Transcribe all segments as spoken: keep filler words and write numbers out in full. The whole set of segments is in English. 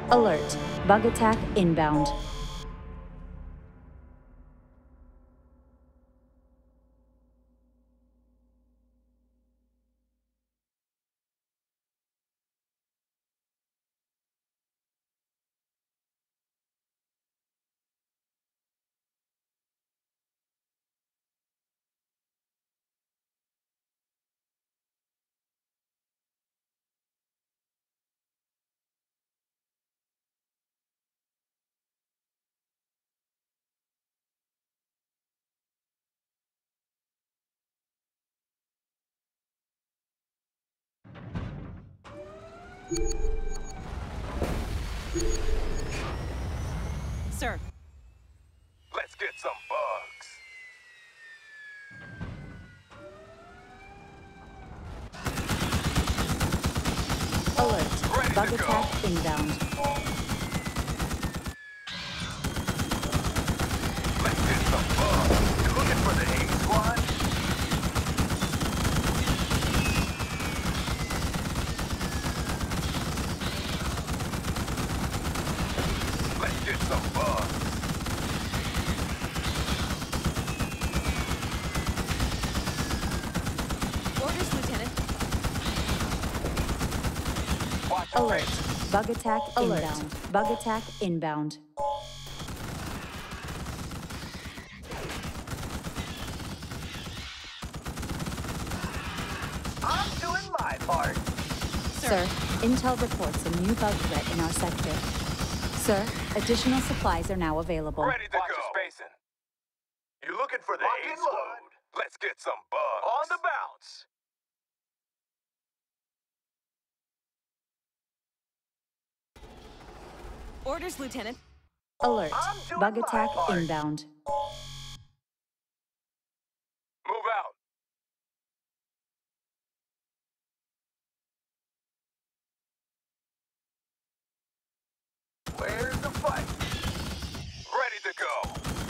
Alert. Bug attack inbound. Sir. Let's get some bugs. Alert. Ready Bug to go. attack inbound. Let's get some bugs. You looking for the A squad? Let's get some bugs. Orders, Lieutenant. Watch your Alert. face. Bug attack Alert. inbound. Bug attack inbound. I'm doing my part. Sir, intel reports a new bug threat in our sector. Sir, additional supplies are now available. Ready to Watch go. Your spacing. You looking for the A squad? Let's get some bugs. On the bounce. Orders, Lieutenant. Alert. I'm doing Bug my attack part. inbound. Move out. Where's the fight? Ready to go.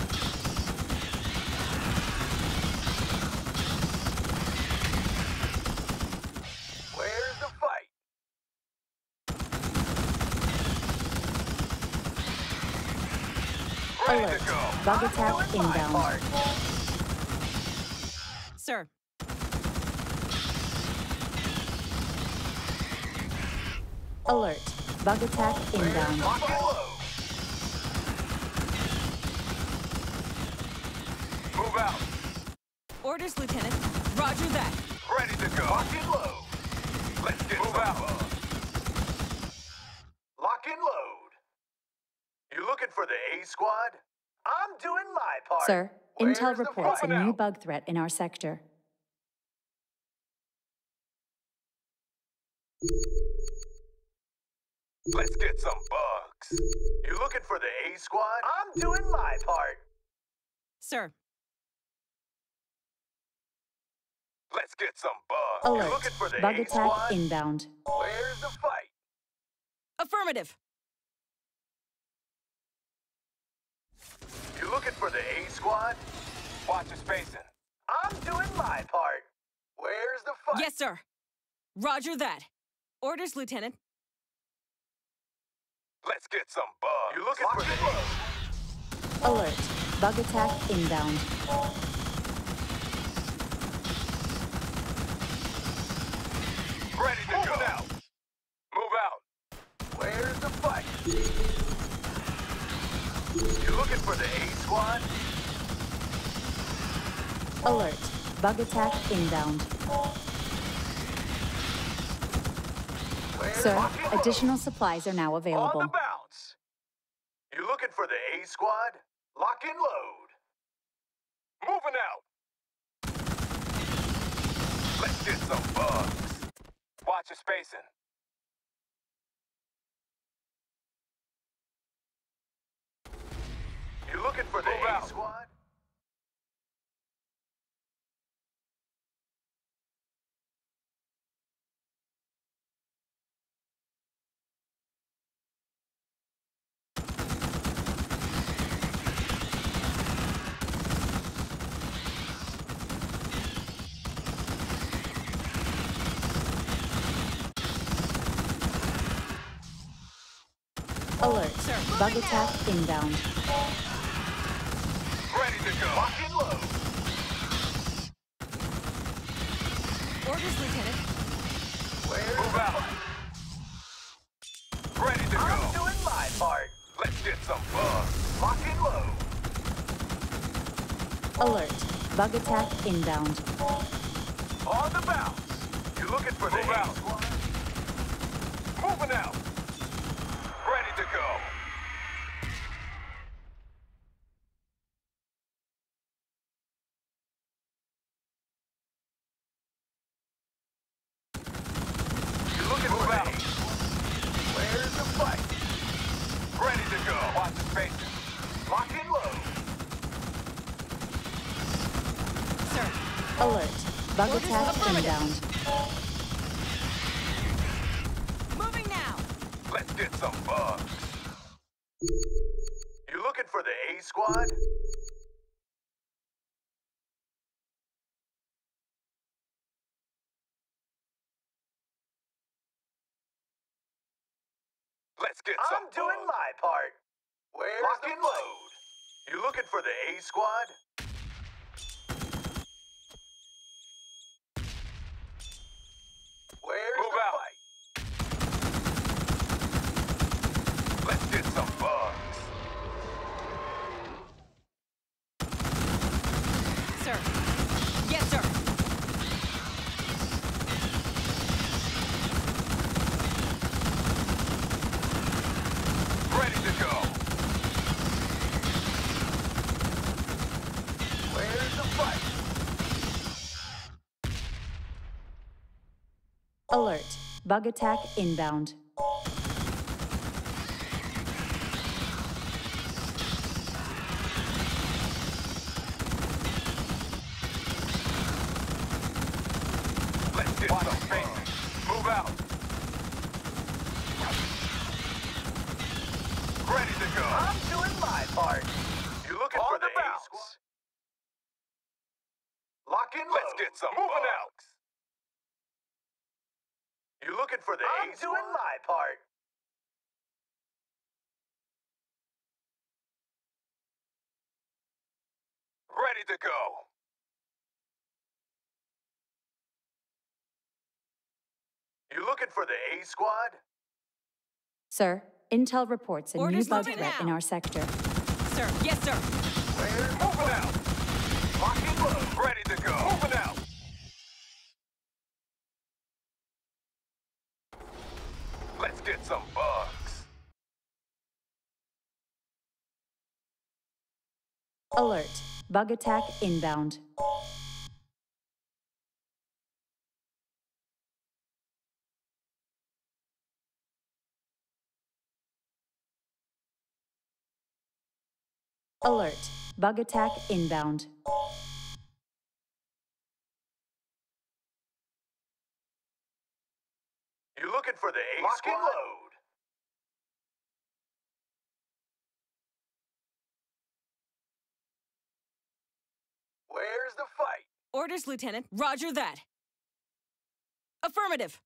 Where's the fight? Ready Alert. to go. Bug I'm attack doing my inbound. part. Sir. Alert. Bug attack inbound. Lock and load. Move out. Orders, Lieutenant. Roger that. Ready to go. Lock and load. Let's get Move out. Lock and load. You looking for the A squad? I'm doing my part. Sir, Where's intel the reports a fight? new bug threat in our sector. Let's get some bugs. You looking for the A squad? I'm doing my part. Sir. Let's get some bugs. You Alert. looking for the Bug A attack squad? inbound. Where's the fight? Affirmative. You looking for the A squad? Watch your spacing. I'm doing my part. Where's the fight? Yes, sir. Roger that. Orders, Lieutenant. Let's get some bugs. You looking Lock for the A? Alert. Bug attack inbound. Ready to Move go. Out. Move out. Where's the fight? You looking for the A squad? Alert. Bug attack inbound. Where's Sir, Lock and load? additional supplies are now On available. the bounce. You looking for the A squad? Lock and load. Moving out. Let's get some bugs. Watch your spacing. You looking for the Move A out. squad? Alert. Sir, Bug moving attack now. inbound. Ready to go. Lock and load. Orders, Lieutenant. Where's Move out. Ready to I'm go. I'm doing my part. Let's get some fun. Lock and load. Alert. Bug attack inbound. On the bounce. You looking for Move the out. Squad? Moving out. Ready to go. You looking Move for out. The Where's the fight? Ready to go. Watch the spaces. Lock and load. Sir. Alert. Bug Orders attack affirmative. inbound. Moving now. Let's get some bugs. You looking for the A squad? Let's get some I'm doing bugs. My part. Where's Lock the and load. You looking for the A squad? Where's Move the out. Fight? Let's get some bugs. Sir. Yes, sir. Ready to go. Where's the fight? Alert. Bug attack inbound. Let's get some space. Move out. Ready to go. I'm doing my part. You looking On for the, the A squad? Lock in. Let's get some moving bugs. Out. You looking for the I'm A squad? I'm doing my part. Ready to go. You looking for the A squad? Sir, intel reports a Orders new bug moving threat now. in our sector. Sir. Yes, sir. Where's moving out? Lock and load. Ready to go. Moving out. Let's get some bugs. Alert. Bug attack inbound. Alert. Bug attack inbound. You looking for the A Lock squad? And load. Where's the fight? Orders, Lieutenant. Roger that. Affirmative.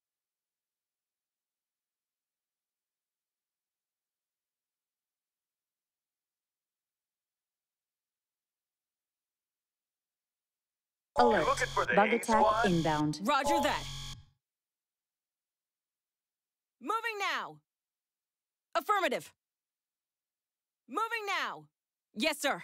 Alert. looking for the Bug A attack squad? inbound. Roger that. Moving now. Affirmative. Moving now. Yes, sir.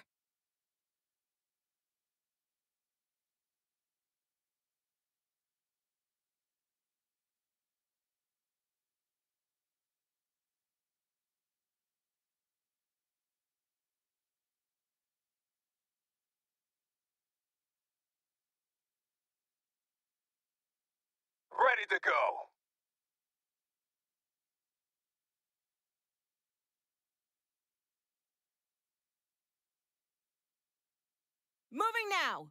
Ready to go. Moving now.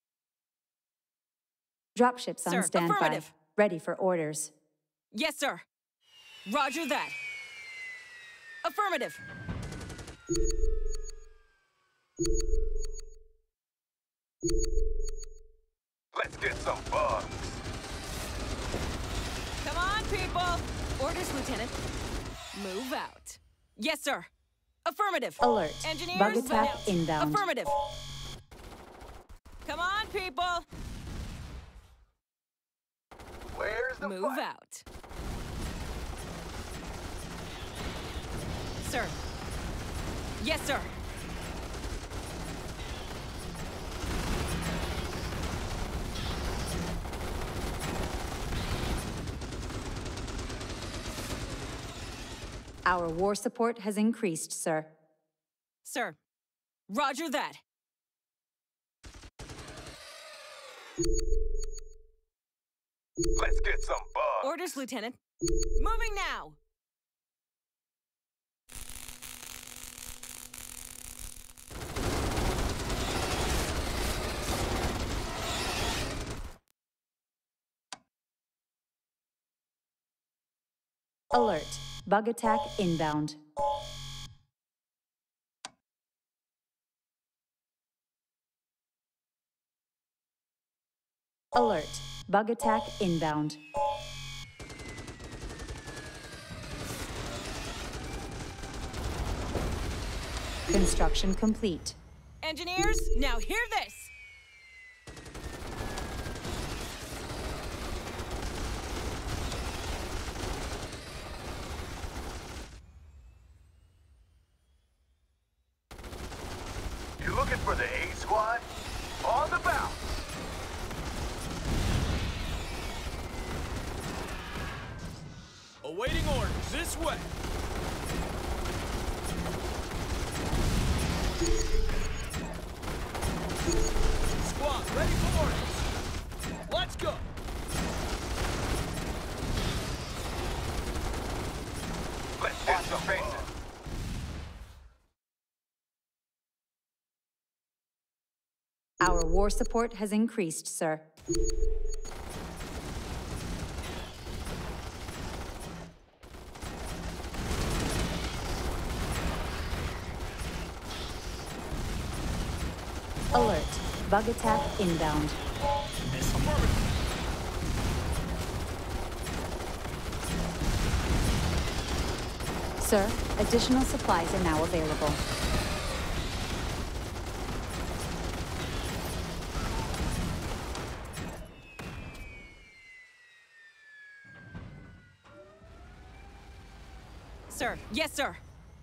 Dropships on Sir, standby. affirmative. Ready for orders. Yes, sir. Roger that. Affirmative. Let's get some bugs. Come on, people. Orders, Lieutenant. Move out. Yes, sir. Affirmative. Alert. Engineers, Bug attack out. inbound. Affirmative. Come on, people. Where's the Move fight? out. Sir. Yes, sir. Our war support has increased, sir. Sir. Roger that. Let's get some bugs. Orders, Lieutenant. Moving now. Alert. Bug attack inbound. Alert. Bug attack inbound. Construction complete. Engineers, now hear this. You looking for the A squad? On the bounce. Awaiting orders, this way. Squad, ready for orders. Let's go. Let's get some faces. Our war support has increased, sir. Alert. Bug attack inbound. Sir, additional supplies are now available. Sir. Yes, sir.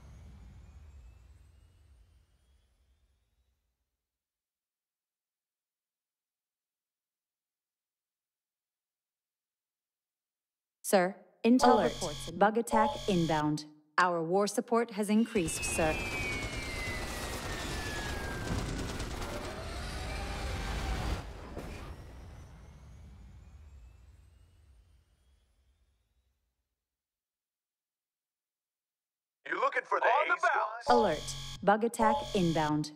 Sir, intel reports bug attack inbound. Our war support has increased, sir. You looking for the A squad? Alert. Bug attack inbound.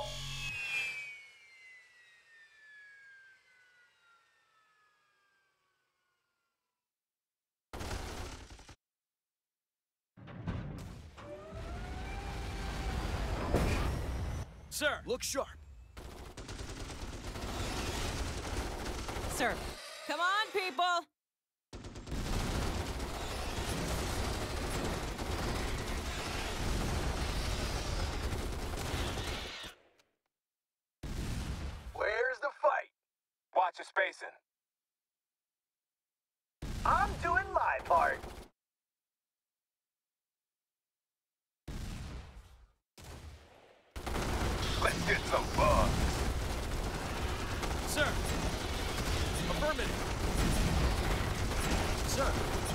Sir, look sharp. Sir. Come on, people. Where's the fight? Watch your spacing. I'm doing my part. Let's get some bugs. Sir. Affirmative. Sir.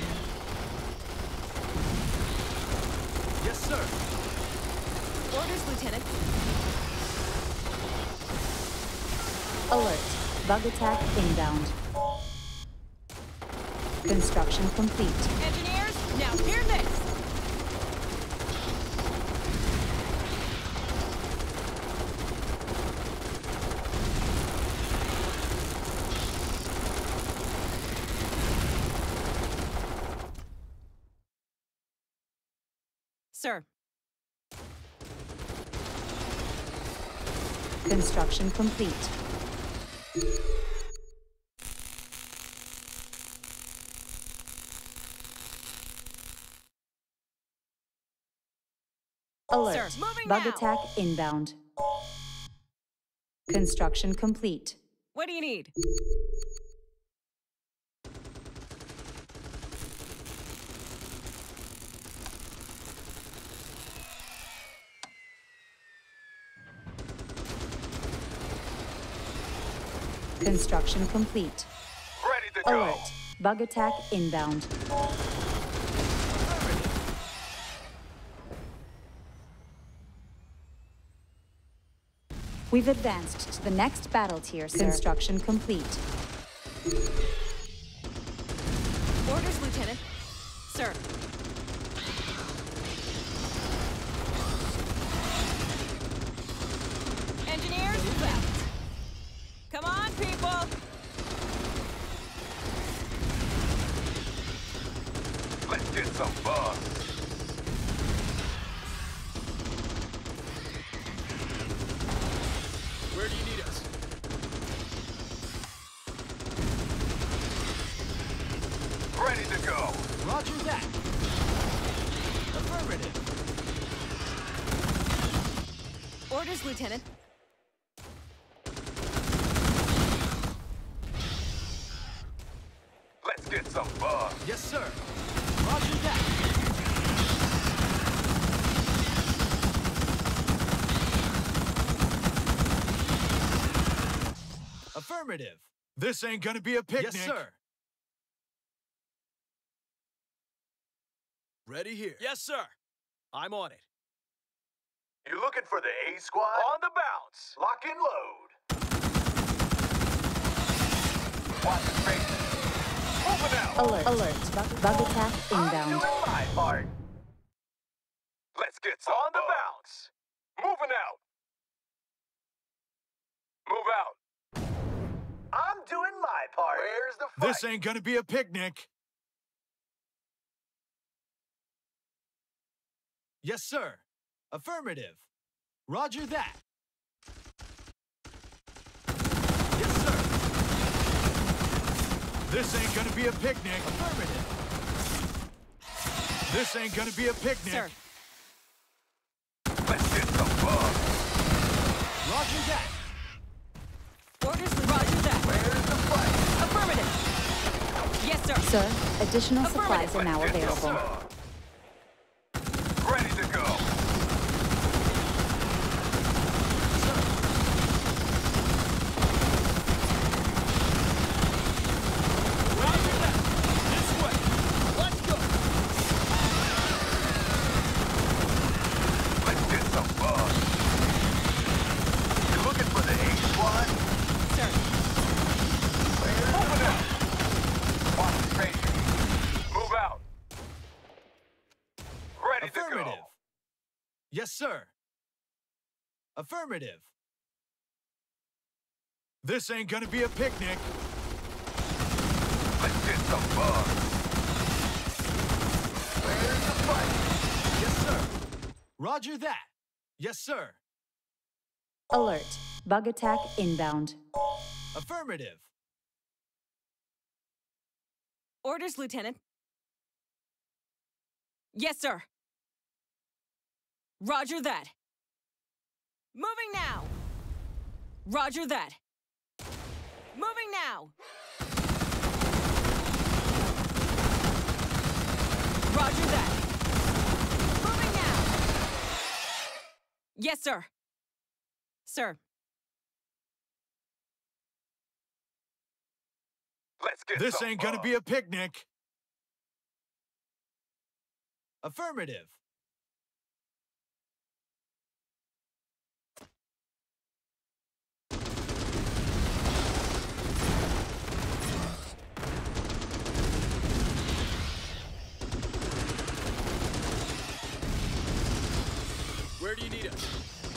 Yes, sir. Orders, Lieutenant. Alert. Bug attack inbound. Construction complete. Engineers, now hear this. Sir. Construction complete. Alert. Sir, moving Bug now. attack inbound. Construction complete. What do you need? Construction complete. Ready to go. Alert. Bug attack inbound. We've advanced to the next battle tier, sir. Construction complete. Orders, Lieutenant. Sir. Engineers, left. Come on, people. Let's get some fun. Where do you need us? Ready to go. Roger that. Affirmative. Orders, Lieutenant. Let's get some fun. Yes, sir. Roger that. Affirmative. This ain't gonna be a picnic. Yes, sir. Ready here. Yes, sir. I'm on it. You looking for the A squad? On the bounce. Lock and load. Watch the space. Moving out. Alert. Alert. Bug, bug attack I'm inbound. doing my part. Let's get some on the bounce. Moving out. Move out. I'm doing my part. Where's the fight? This ain't gonna be a picnic. Yes, sir. Affirmative. Roger that. Yes, sir. This ain't gonna be a picnic. Affirmative. This ain't gonna be a picnic. Sir. Let's get some fun. Roger that. Orders, Roger that. Where's the fight? Affirmative. Yes, sir. Sir, additional supplies are Affirmative. now Let's get some available. fun. Ready to go. Roger that. This way. Let's go. Let's get some fun. You looking for the A squad? Sir. Open up. Watch the space. Move out. Ready to Affirmative. go. Yes, sir. Affirmative. This ain't gonna be a picnic. Let's get some fun. Where's the fight? Yes, sir. Roger that. Yes, sir. Alert. Bug attack inbound. Affirmative. Orders, Lieutenant. Yes, sir. Roger that. Moving now. Roger that. Moving now. Roger that. Moving now. Yes, sir. Sir. Let's get This some ain't fun. gonna be a picnic. Affirmative. Where do you need us?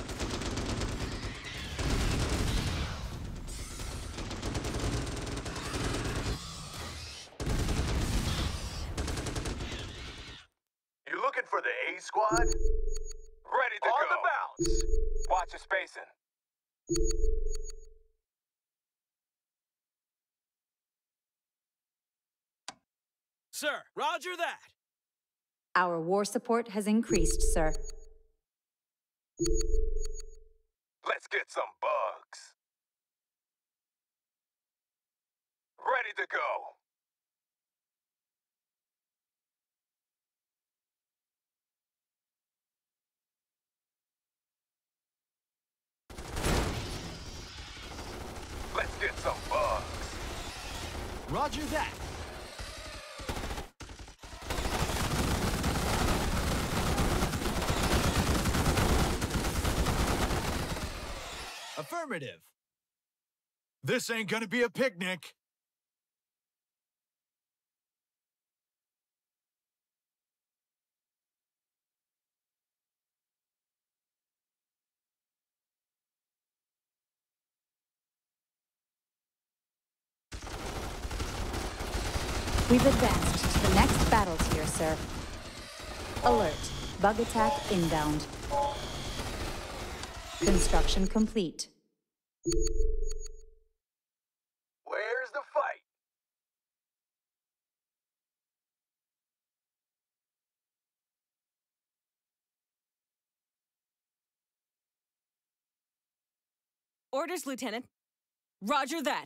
You looking for the A squad? Ready to On go. the bounce. Watch the spacing. Sir, roger that. Our war support has increased, sir. Let's get some bugs. Ready to go. Let's get some bugs. Roger that. Affirmative. This ain't gonna be a picnic. We've advanced to the next battle tier, sir. Alert. Bug attack inbound. Construction complete. Where's the fight? Orders, Lieutenant. Roger that.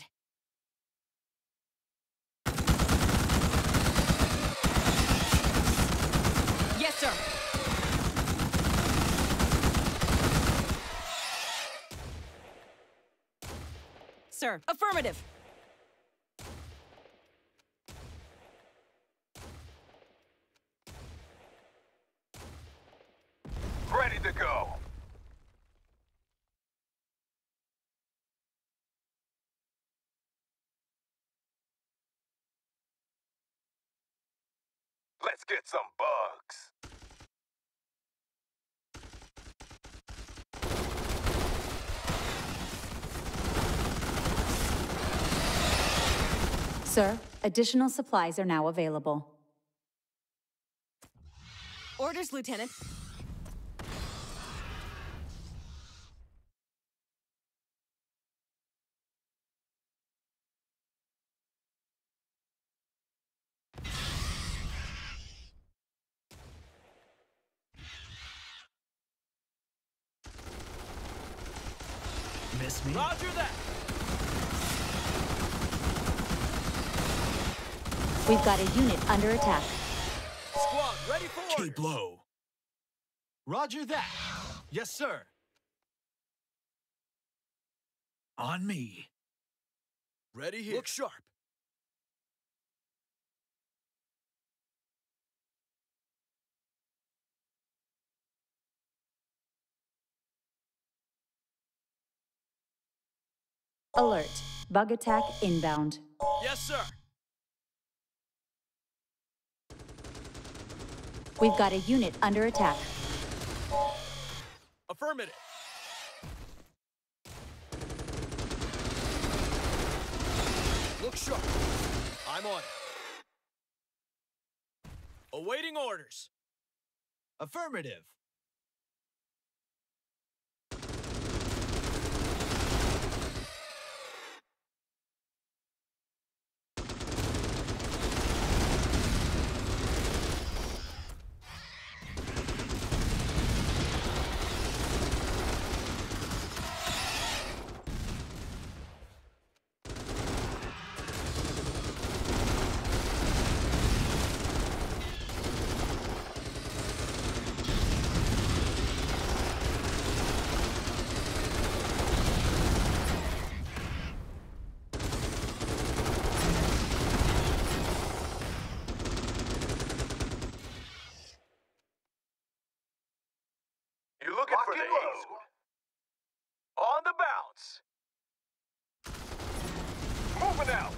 Yes, sir. Sir, affirmative. Ready to go. Let's get some bugs. Sir, additional supplies are now available. Orders, Lieutenant. Miss me? Roger that. We've got a unit under attack. Squad, ready for orders. Keep low. Roger that. Yes, sir. On me. Ready here. Look sharp. Alert. Bug attack inbound. Yes, sir. We've got a unit under attack. Affirmative. Look sharp. I'm on it. Awaiting orders. Affirmative. You looking for the ace? On the bounce. Moving out.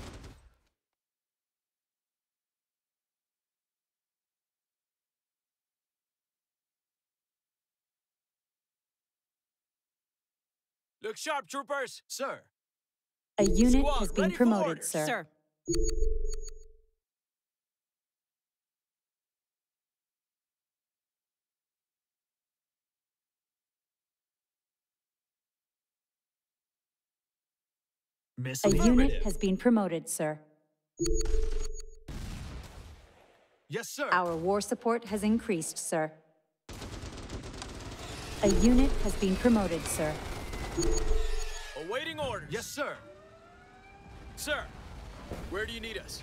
Look sharp, troopers. Sir. A unit Squad, has been ready for promoted, orders. sir. Sir. Miss A me? unit Affirmative. has been promoted, sir. Yes, sir. Our war support has increased, sir. A unit has been promoted, sir. Awaiting orders. Yes, sir. Sir, where do you need us?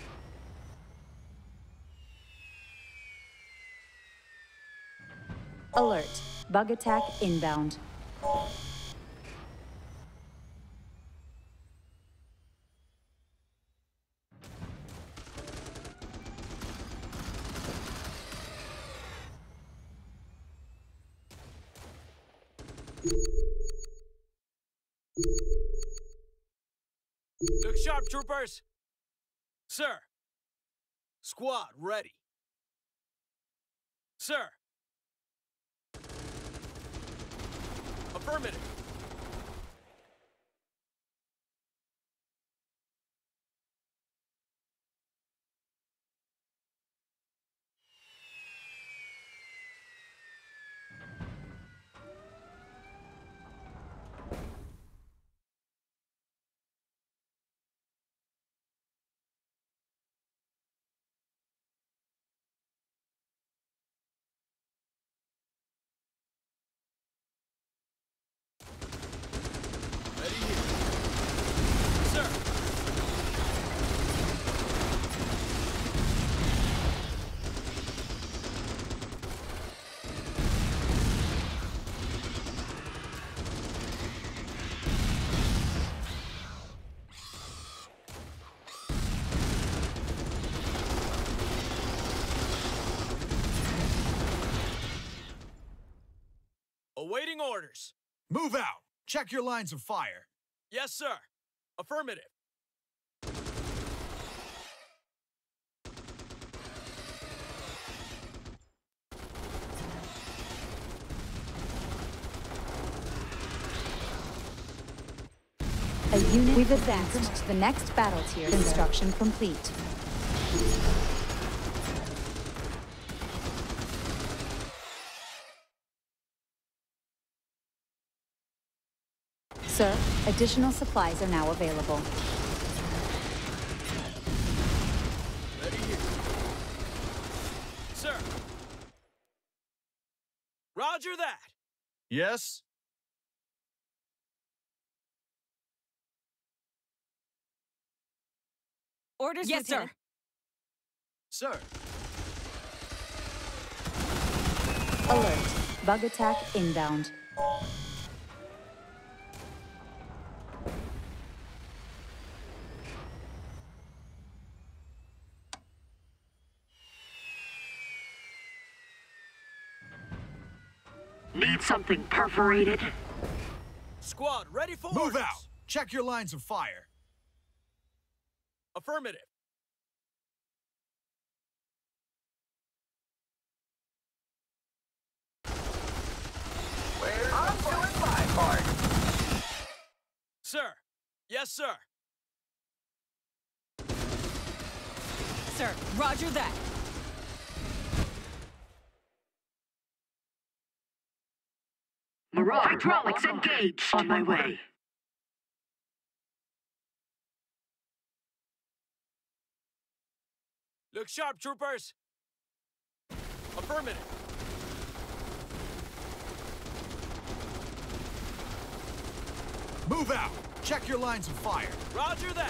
Alert. Bug attack inbound. Look sharp, troopers! Sir! Squad, ready. Sir! Affirmative. Ready here. Sir! Awaiting orders. Move out. Check your lines of fire. Yes, sir. Affirmative. A unit. We've advanced to the next battle tier. Construction complete. Sir, additional supplies are now available. Ready here. Sir! Roger that! Yes? Orders, Yes, Lieutenant. Sir. Alert. Bug attack inbound. Need something perforated? Squad, ready for Move orders. out. Check your lines of fire. Affirmative. Where's I'm doing my part. Sir! Yes, sir! Sir, roger that. Marauder hydraulics engaged. On my way. Look sharp, troopers! Affirmative. Move out. Check your lines of fire. Roger that!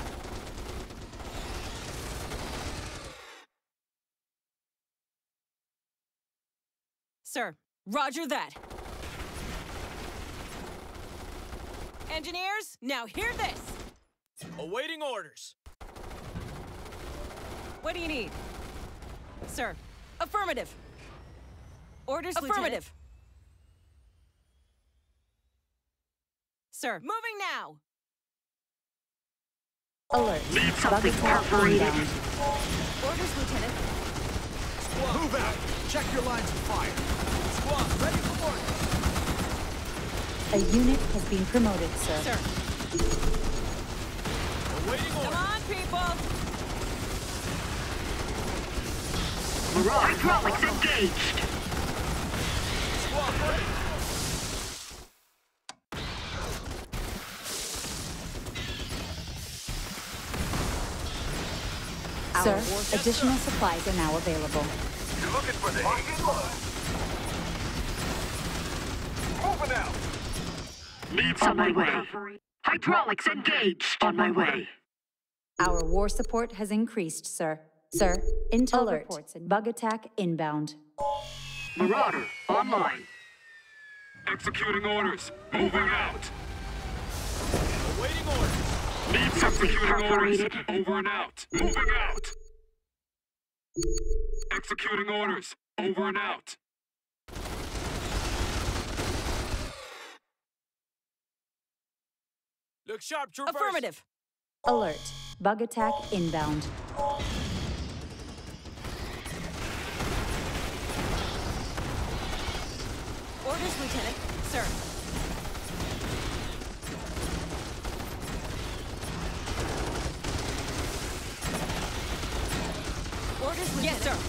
Sir, roger that. Engineers, now hear this. Awaiting orders. What do you need? Sir, affirmative. Orders, affirmative. Sir, moving now. Alert. Need Bug something attack perforated? inbound. Orders, Lieutenant. Squad, Move out. Check your lines of fire. Squad, ready for orders. A unit has been promoted, sir. Sir, Awaiting come orders. on, people. Marauder hydraulics engaged. Squad, ready. Sir, additional supplies are now available. You're looking for the lock and load. Moving out. Need on my way. Hydraulics engaged. On my way. Our war support has increased, sir. Sir, intel Alert. reports and bug attack inbound. Marauder online. Executing orders. Moving out. Awaiting orders. Need something perforated. Over and out. Moving out. Executing orders. Over and out. Look sharp, troopers. Affirmative. Alert. Bug attack inbound. Orders, Lieutenant. Sir. Orders, Lieutenant. Yes, sir.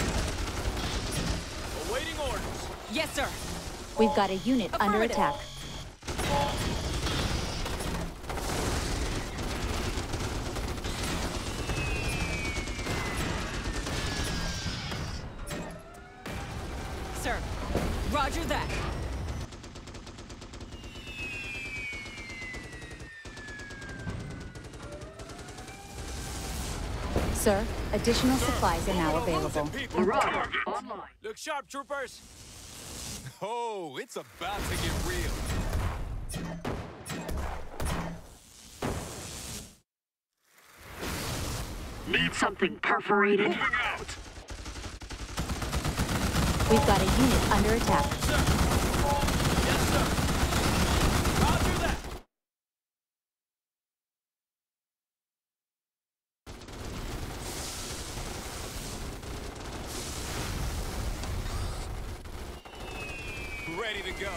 Awaiting orders. Yes, sir. We've got a unit under Affirmative. attack. Sir. Roger that. Sir, additional supplies are now Don't lose available. it, people. Marauder online. Look sharp, troopers. Oh, it's about to get real. Need something perforated. Moving out. We've got a unit under attack. Sir. Yes, sir. Roger that. Ready to go.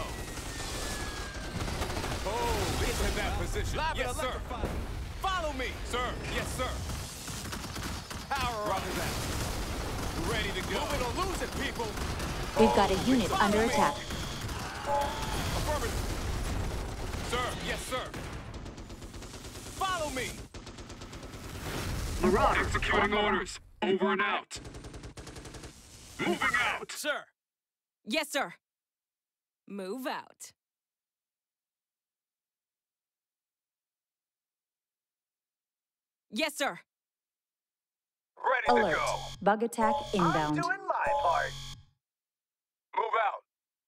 Oh, it's in that position. Live and Yes, sir. electrified. Follow me, sir. Yes, sir. Power up. Roger that. Ready to go. Move it or lose it, people. We've got a unit under attack. Affirmative. Sir, yes, sir. Follow me. Marauder Executing online. orders. Over and out. Moving out. Sir. Yes, sir. Move out. Yes, sir. Ready Alert. to go. Bug attack I'm inbound. doing my part. Move out.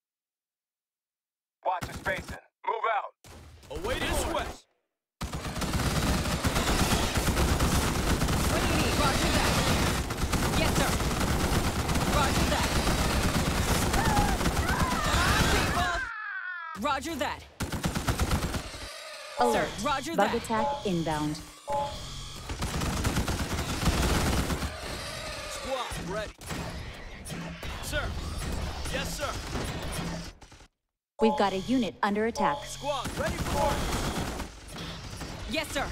Watch the spacing. Move out. Awaiting This orders. way. What do you need? Roger that. Yes, sir. Roger that. People. Roger that. Alert. Sir, roger Bug that. attack inbound. Squad ready. Sir. Yes, sir. We've got a unit under attack. Squad ready for orders. Yes, sir.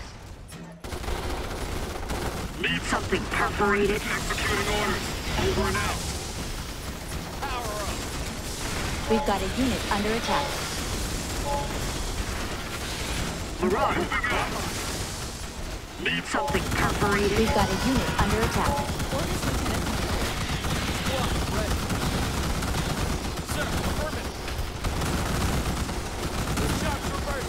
Need something perforated. Executing orders. Over and out. Power up. We've got a unit under attack. Marauder online. Need something perforated. We've got a unit under attack. Orders, Lieutenant. Squad ready. Sir, affirmative. Look sharp, troopers.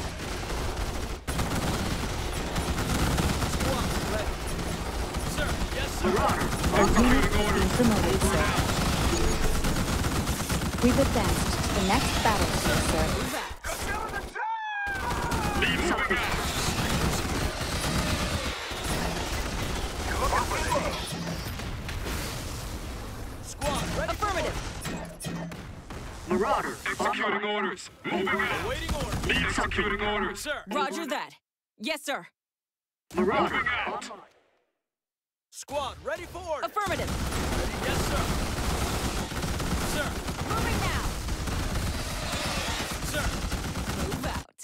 Squad ready. Sir. Yes, sir. Marauder Our unit online. is being promoted, sir. We've advanced to the next battlefield, sir. Move out. Need something. Squad ready. Affirmative. Marauder Executing online. orders. Moving out. Awaiting orders. Need Executing something. orders. Sir. Roger that. Yes, sir. Marauder Moving out. online. Squad ready for orders. Affirmative. Ready. Yes, sir. Sir. Moving now. Sir. Move out.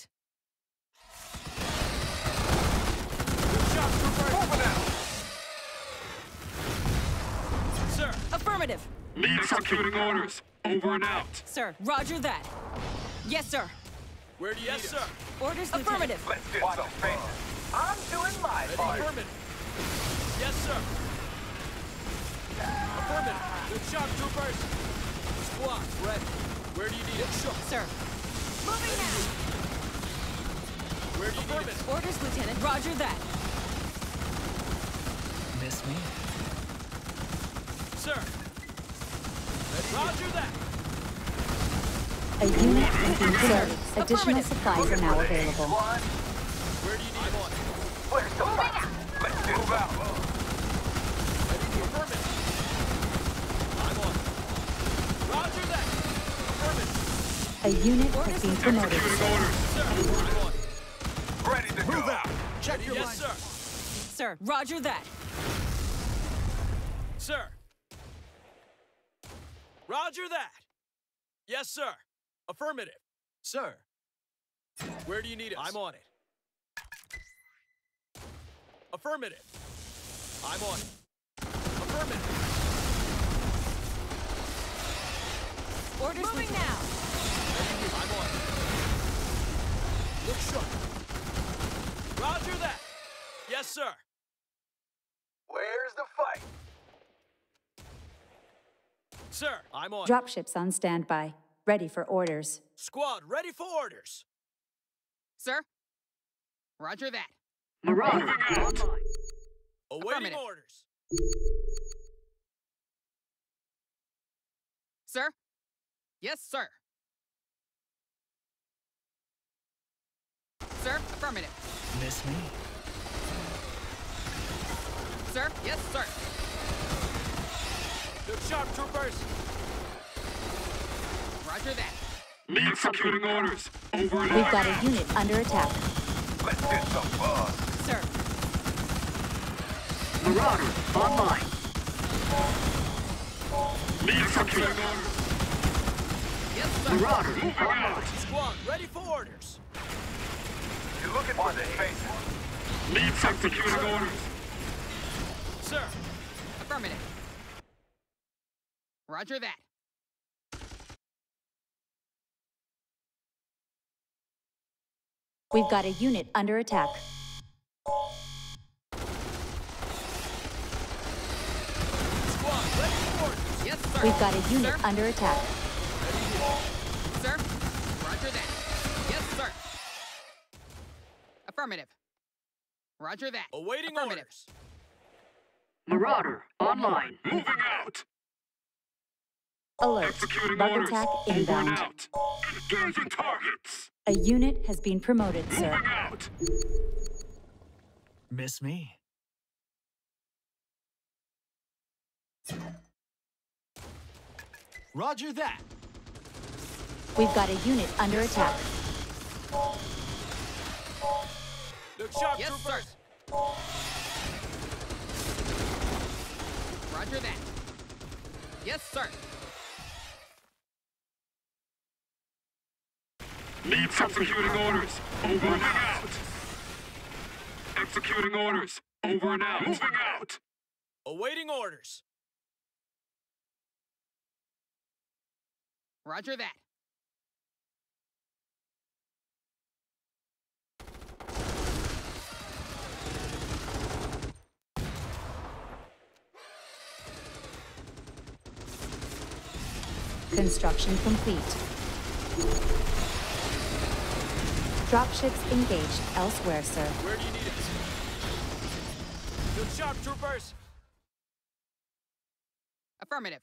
Good job, troopers. Moving out. Sir. Affirmative. Need Executing something. orders. Over and out. Sir, roger that. Yes, sir. Where do you yes, sir. Orders, Affirmative. Let's get Watch some spacing. I'm doing my Ready. part. Affirmative. Yes, sir. Affirmative. Good job, troopers. Squad ready. Where do you need it? Sure. Sir. Moving now. Where do you need it? Orders, Lieutenant. Roger that. Miss me? Sir. Roger that. A unit has been promoted. Additional supplies are now available. Where do you need it? Where's the fight? Let's move out. Ready for affirmative. I'm on. Roger that. Affirmative. A unit has been promoted. Sir, I'm on. Ready to go. Move out. Check your yes, sir. Sir, roger that. Sir. Roger that. Yes, sir. Affirmative. Sir. Where do you need us? I'm on it. Affirmative. I'm on it. Affirmative. Orders, moving now. I'm on it. Look sharp. Roger that. Yes, sir. Where's the fight? Sir, I'm on it. Dropships on standby. Ready for orders. Squad, ready for orders. Sir. Roger that. Marauder out. Awaiting Affirmative. orders. Sir. Yes, sir. Sir, affirmative. Miss me? Sir, yes, sir. Look sharp, troopers. Roger that. Executing orders. Over and We've out. got a unit under attack. Let's get some fun. Sir. Marauder online. Executing orders. Yes, sir. Marauder moving out. Squad, ready for orders. You're looking for the spaces. Leads executing orders. Sir, Affirmative. Roger that. We've got a unit under attack. squad, ready for orders. Yes, sir. We've got a unit Sir. under attack. Sir. Roger that. Yes, sir. Affirmative. Roger that. Awaiting Affirmative. orders. Marauder online. Moving out. Alert. Executing Bug orders. attack Over and inbound. out. Engaging targets. A unit has been promoted, sir. Moving out. Miss me? Roger that. We've got a unit under attack. Look sharp, Yes, troopers. Roger that. Yes, sir. Leads executing orders. Over and out. Executing orders. Over and out. Moving out. Awaiting orders. Roger that. Construction complete. Dropships engaged elsewhere, sir. Where do you need us? Look sharp, troopers. Affirmative.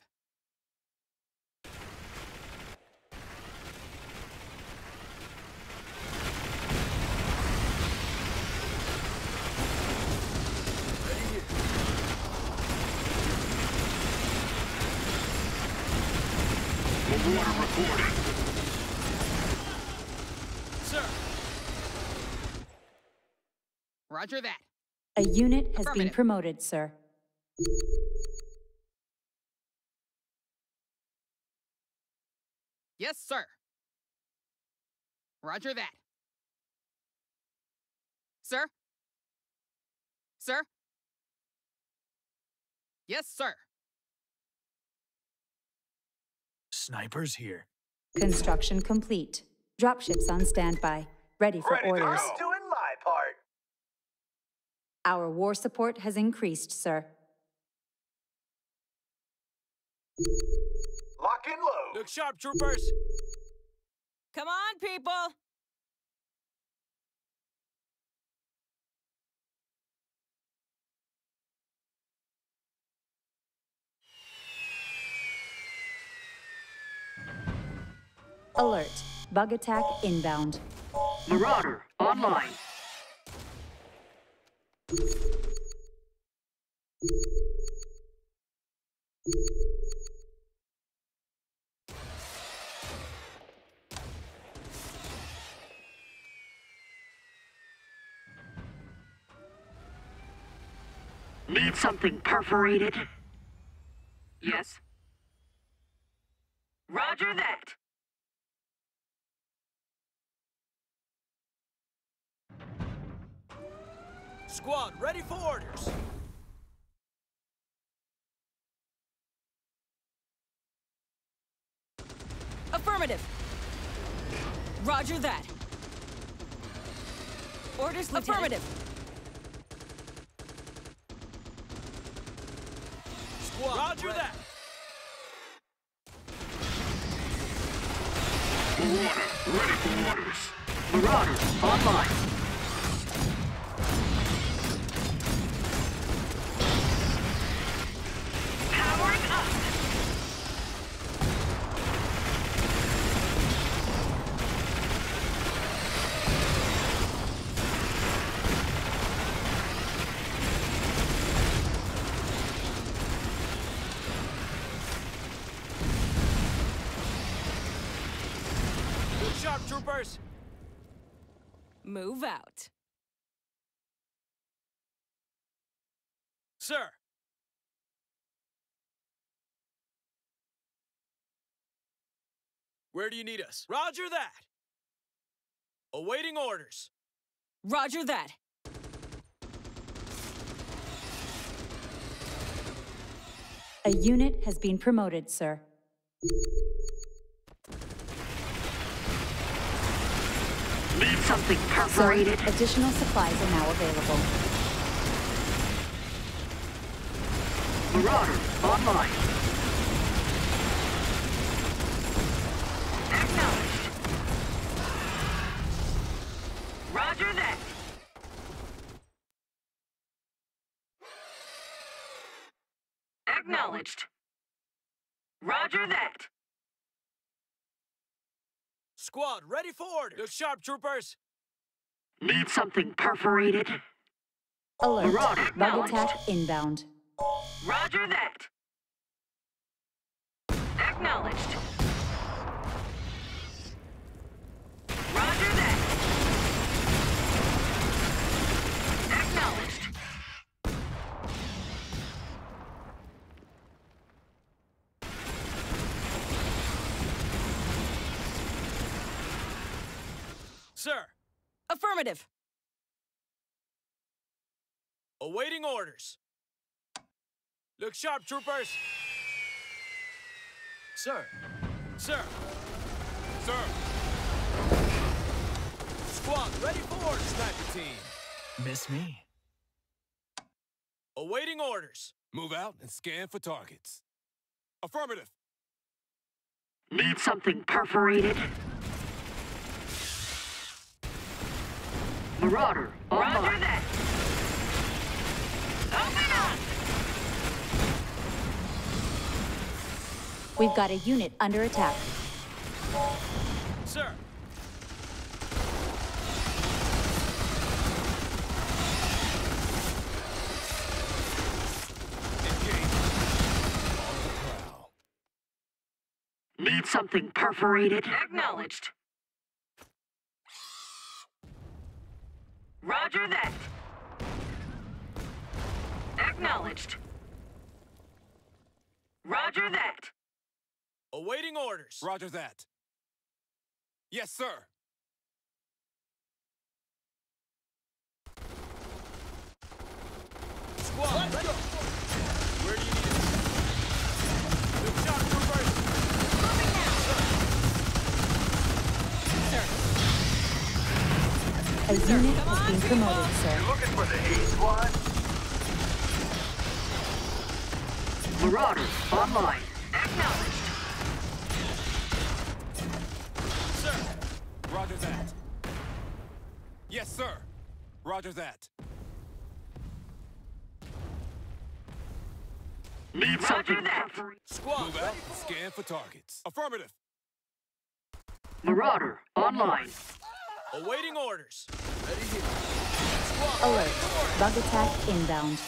Water reported. Sir, Roger that. A unit has been Affirmative. promoted, sir. Yes, sir. Roger that. Sir? Sir? Yes, sir. Snipers here. Construction complete. Dropships on standby. Ready for Ready orders. to go. Doing my part. Our war support has increased, sir. Lock and load. Look sharp, troopers! Come on, people! Alert. Bug attack inbound. Marauder online. Need something perforated? Yes. Roger that. Squad, ready for orders! Affirmative. Roger that. Orders, Lieutenant. Affirmative. Squad, Roger ready. that! Marauder, ready for orders. Marauder, online. Powering up. Look sharp, troopers! Move out. Sir! Where do you need us? Roger that! Awaiting orders. Roger that. A unit has been promoted, sir. Need something Sir, perforated? additional supplies are now available. Marauder, online. Acknowledged. Roger that. Acknowledged. Roger that. Squad, ready for orders. Look sharp, troopers! Need something perforated? Alert. Marauder, Bug attack inbound. Roger that. Acknowledged. Roger that. Acknowledged. Sir! Affirmative. Awaiting orders. Look sharp, troopers! Sir! Sir! Sir, Squad, ready for orders! sniper team. Miss me? Awaiting orders. Move out and scan for targets. Affirmative. Need something perforated? Marauder, online. Roger that. Open up! We've got a unit under attack. Sir! Engage. On the prowl. Need something perforated? Acknowledged. Roger that. Acknowledged. Roger that. Awaiting orders. Roger that. Yes, sir. Squad, let's go! Where do you need us? Good shot, troopers! Moving now. Sir. A unit come has on, been people. promoted, sir. You looking for the A squad? Marauder, online. Acknowledged. Roger that. Need something that. Squad, Move out ready and for scan for targets. Affirmative. Marauder online. awaiting orders. Ready here. Squad, Alert. ready for orders. Bug attack inbound.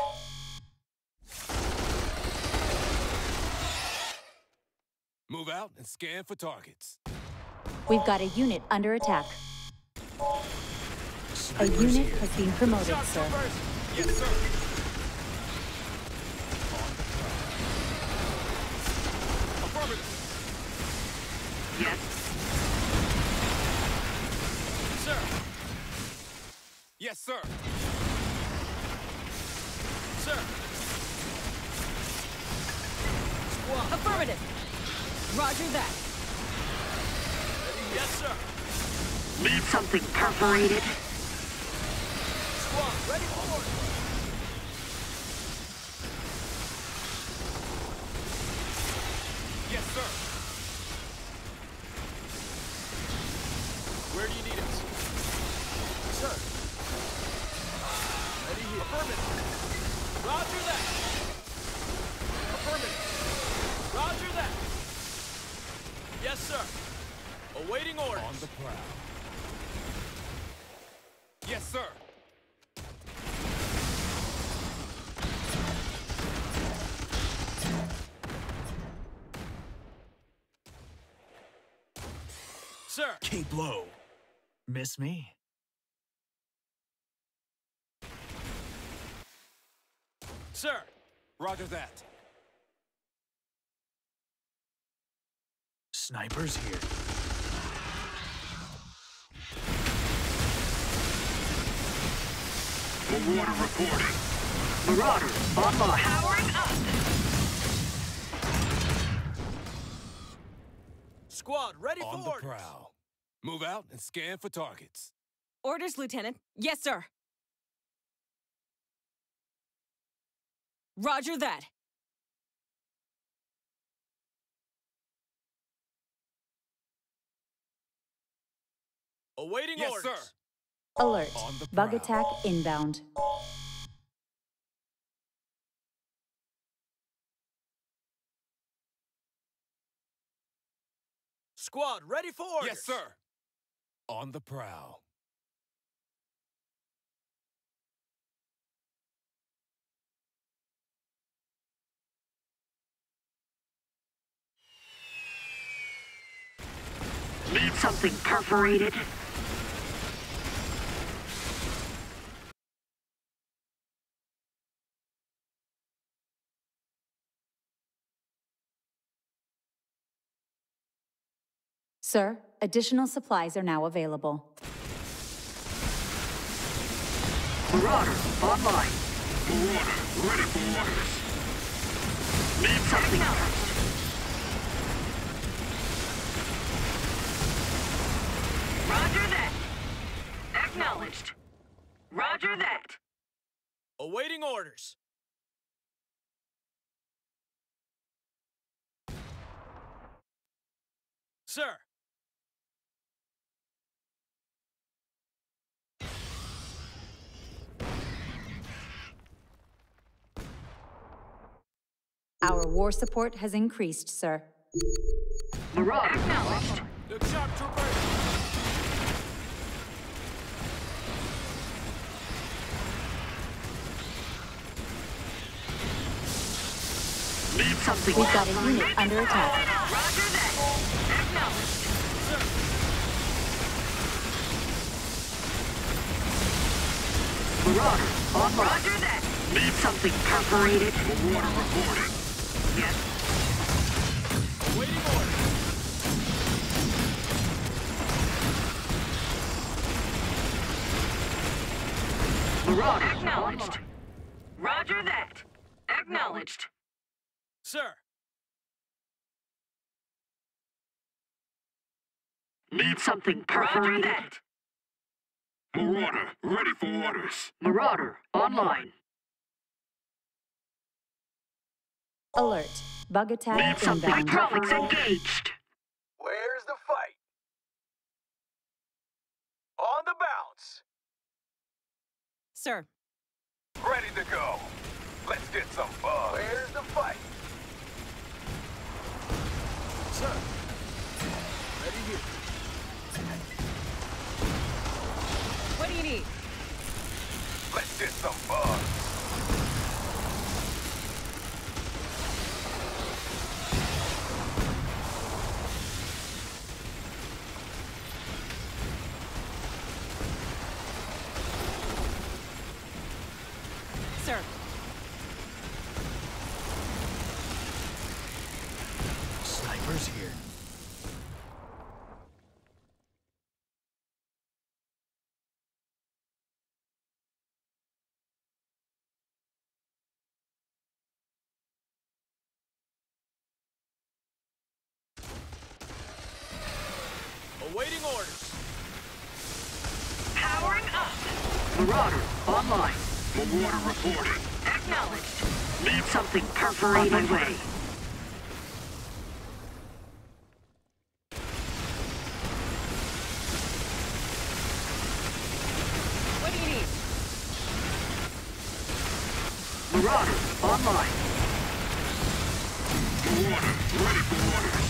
Move out and scan for targets. We've got a unit under attack. A Snipers unit here. has been promoted, Shot sir. troopers. Yes, sir. Affirmative. Yes. Sir. Yes, sir. Sir. Squad. Affirmative. Roger that. Ready? Yes, sir. Need something perforated. Squad, ready for orders. Yes, sir. Where do you need us? Sir. Ready here. Affirmative. Roger that. Affirmative. Roger that. Yes, sir. Awaiting orders. On the prowl. Yes, sir. Sir. Keep low. Miss me? Sir. Roger that. Snipers here. Marauder reporting. Marauder online. Powering up. Squad, ready On for the orders. prowl. Move out and scan for targets. Orders, Lieutenant. Yes, sir. Roger that. Awaiting Yes, orders. sir. Alert. On the Bug prowl. attack inbound. Squad, ready for orders. Yes, sir. On the prowl. Need something perforated. Sir, additional supplies are now available. Marauder online. Marauder ready for orders. Need something else. Roger that. Acknowledged. Roger that. Awaiting orders. Sir. Our war support has increased, sir. Marauder acknowledged. The shot troopers. Need something We've got a unit under attack. Roger that. Acknowledged. Marauder on Roger that. Need something perforated. Marauder reporting. Yes. Awaiting orders. Marauder acknowledged. Roger that. Acknowledged. Sir. Need something perforated. That. Marauder, ready for orders. Marauder, online. Alert. Bug attack Need something inbound. hydraulics engaged. Where's the fight? On the bounce. sir. Ready to go. Let's get some fun. Where's the fight? Sir. Ready here. What do you need? Let's get some fun. Sir. Snipers here. Awaiting orders. Powering up. Marauder online. Water reported. Acknowledged. Need something perforated way. What do you need? Marauder online. Water. Ready for orders.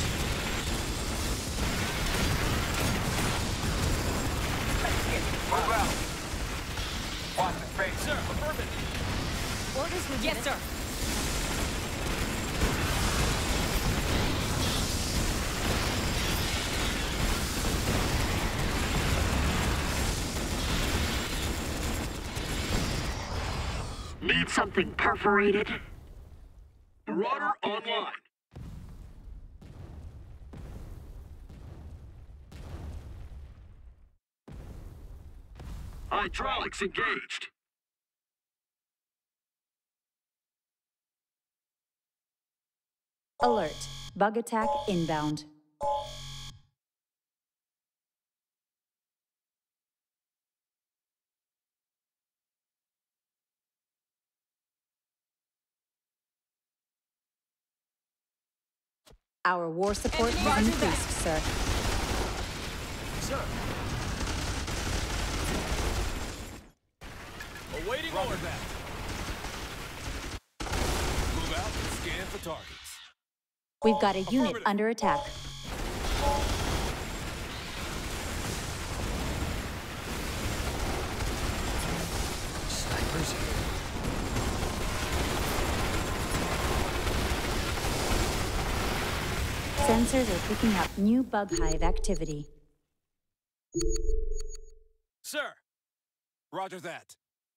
Move out. Watch the space. Sir, affirmative. Orders were Yes, sir. Need something perforated? Marauder online. Hydraulics engaged. Alert. Bug attack inbound. Our war support Engineer, has roger increased, sir. Sir. Awaiting Roger orders. that. Move out and scan for targets. We've got a unit Affirmative. under attack. Snipers here. Sensors are picking up new bug hive activity. Sir. Roger that.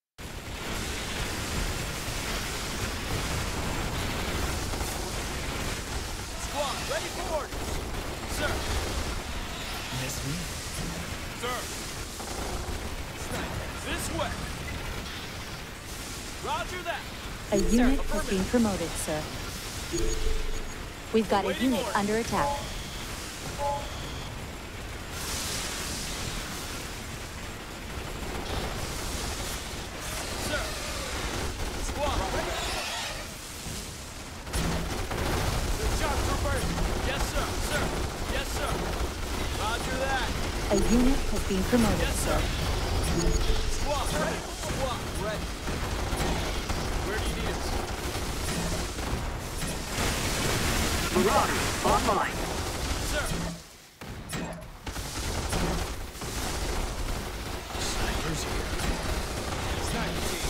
Squad, ready for orders. Sir. Miss me? Sir. This way. Roger that. A unit has affirmative. been promoted, sir. We've got a Awaiting unit orders. under attack. Sir. Squad, ready. The shot trooper. Yes, sir. Sir. Yes, sir. Roger that. A unit has been promoted, Yes, sir. sir. Squad, ready. Squad, ready. Where do you need us? Marauder online. Sir. Snipers here. Sniper team.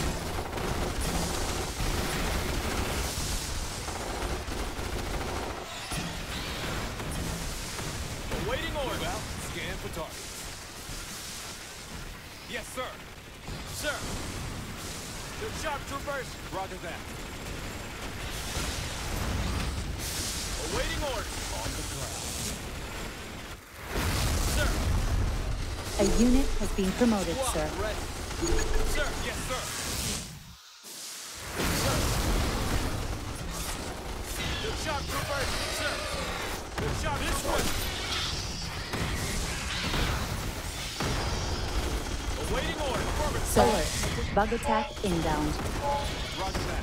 Awaiting Move orders. out and scan for targets. Yes, sir. Sir. The sharp troopers. Roger that. Awaiting orders. On the ground. Sir. A unit has been promoted, Squad, sir. ready. Sir. Yes, sir. Sir. The sharp troopers. Sir. The sharp this way. Awaiting orders. Affirmative. Alert. Bug attack inbound. Roger that.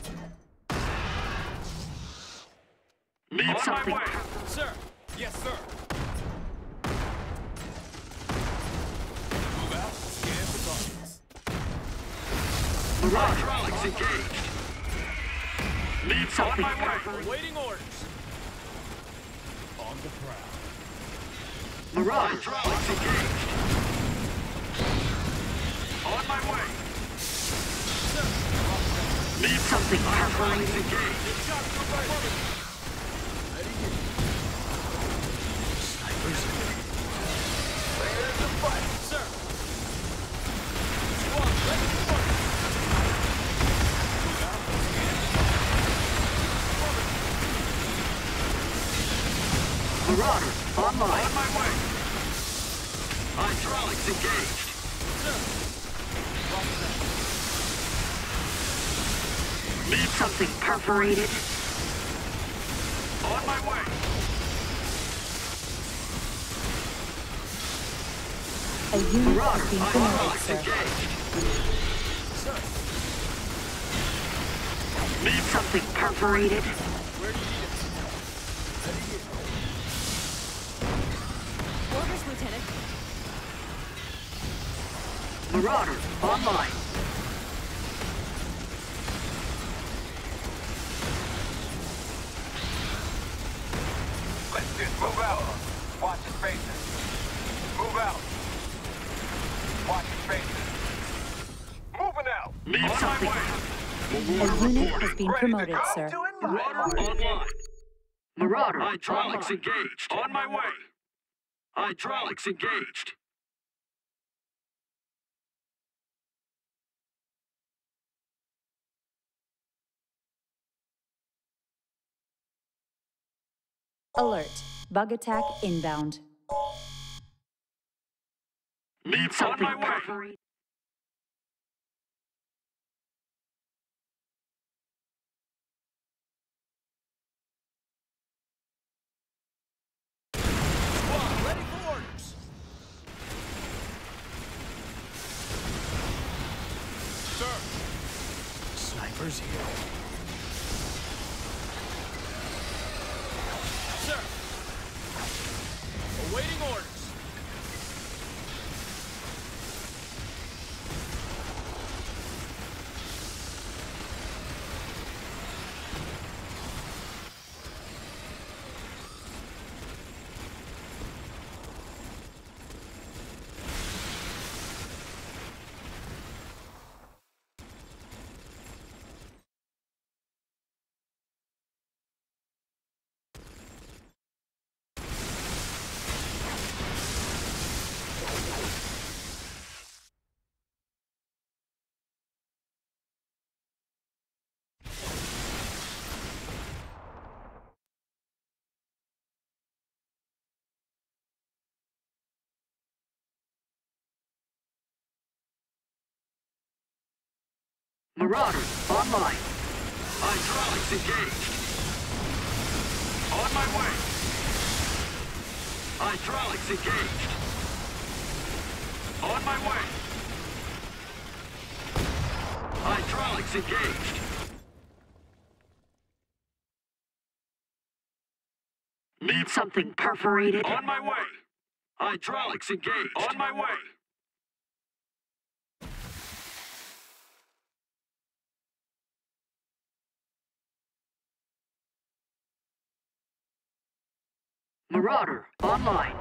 Need something. Sir. Yes, sir. Move out. Scan for targets. Hydraulics engaged. Need something. Awaiting orders. On the prowl. Marauder. Hydraulics engaged. On my way. Need something. Hydraulics engaged. Snipers here. There's the fight. Sir. Squad, ready for work. Marauder. Online. On my way. Hydraulics engaged. Sir. Need something perforated. On my way. A unit Marauder. is being promoted, Hydraulics sir. engaged. Sir. Need something perforated. Where do you need us? Ready here. Orders, Lieutenant. Marauder. Online. Let's just move out. Watch your faces. Move out. Watch your faces. Moving out. Need On something. my way. A unit has been Ready to promoted, go? sir. Doing my Marauder part. online. Marauder. Hydraulics engaged. On my way. Hydraulics engaged. Alert. Bug attack inbound. Need something perforated. Squad, ready for orders. Sir. Snipers here. Sir. Awaiting orders. Marauder online. Hydraulics engaged. On my way. Hydraulics engaged. On my way. Hydraulics engaged. Need something perforated. On my way. Hydraulics engaged. On my way. Marauder online.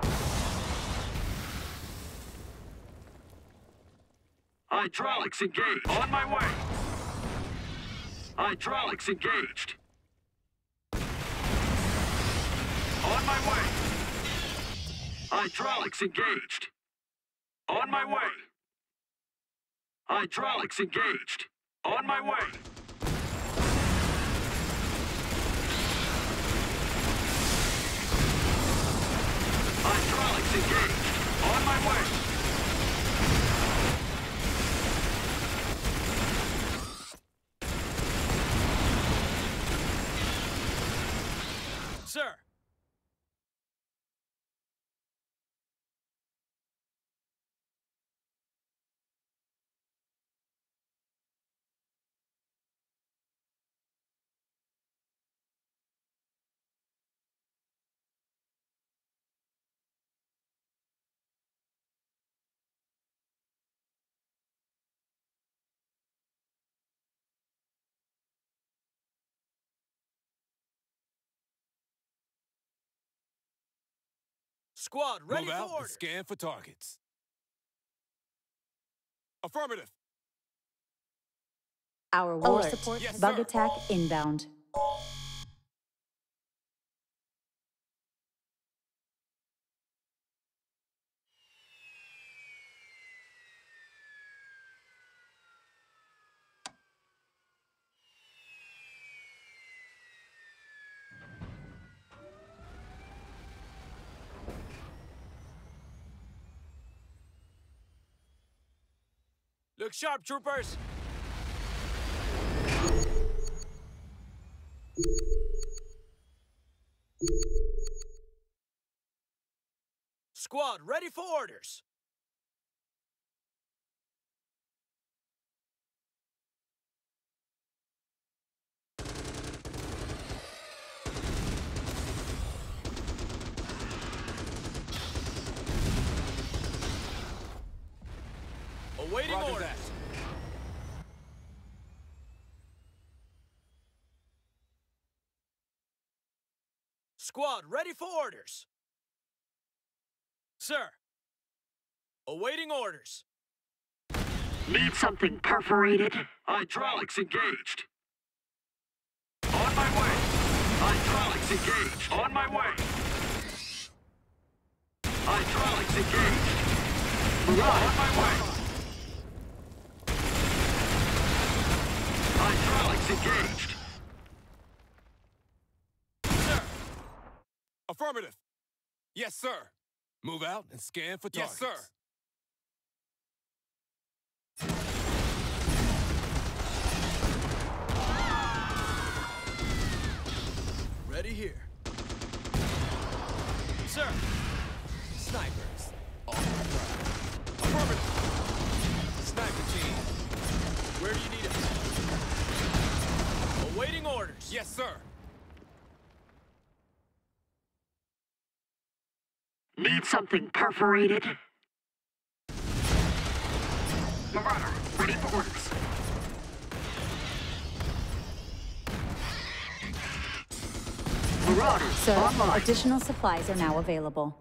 Hydraulics engaged. On my way. Hydraulics engaged. On my way. Hydraulics engaged. On my way. Hydraulics engaged. On my way. Hydraulics engaged. On my way. Sir. Squad, ready Move for out and orders. scan for targets. Affirmative. Our war Alert. support Yes, bug sir. attack inbound. Look sharp, troopers. Squad, ready for orders. Awaiting Roger orders. that. Squad, ready for orders. Sir. Awaiting orders. Need something perforated? Hydraulics engaged. On my way. Hydraulics engaged. On my way. Hydraulics engaged. Right. On my way. Hydraulics engaged. Sir. Affirmative. Yes, sir. Move out and scan for targets. Yes, sir. Ready here. Sir. Snipers. On the ground. Affirmative. Sniper team. Where do you need us? Awaiting orders. Yes, sir. Need something perforated? Marauder, ready for orders. Marauder, Sir, online. additional supplies are now available.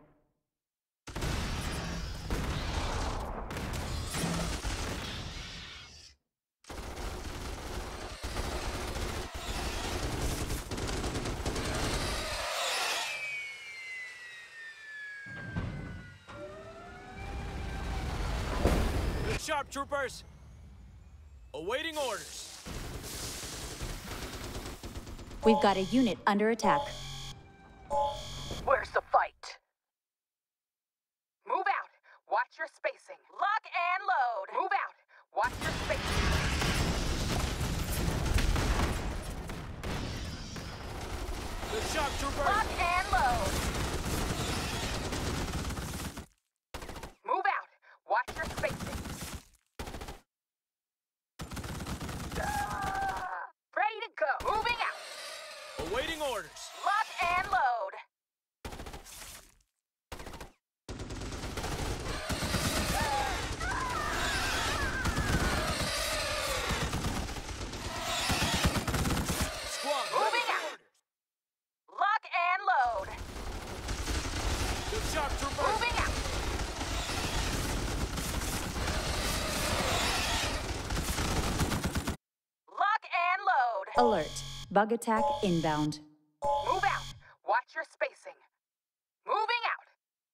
Look sharp, troopers. Awaiting orders. We've got a unit under attack. Where's the fight? Move out. Watch your spacing. Lock and load. Move out. Watch your spacing. Look sharp, troopers. Lock and load. Move out. Watch your spacing. Ah! Ready to go. Moving out. Awaiting orders. Lock and load. Squad, ready Moving for out. orders. Lock and load. Look sharp, troopers. Moving out. Lock and load. Alert. Bug attack inbound. Move out. Watch your spacing. Moving out.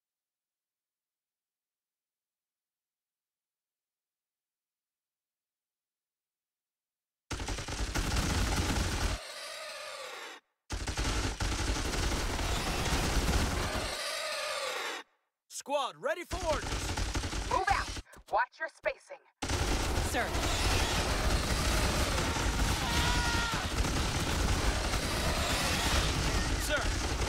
Squad, ready for orders. Move out. Watch your spacing. Sir. Sir.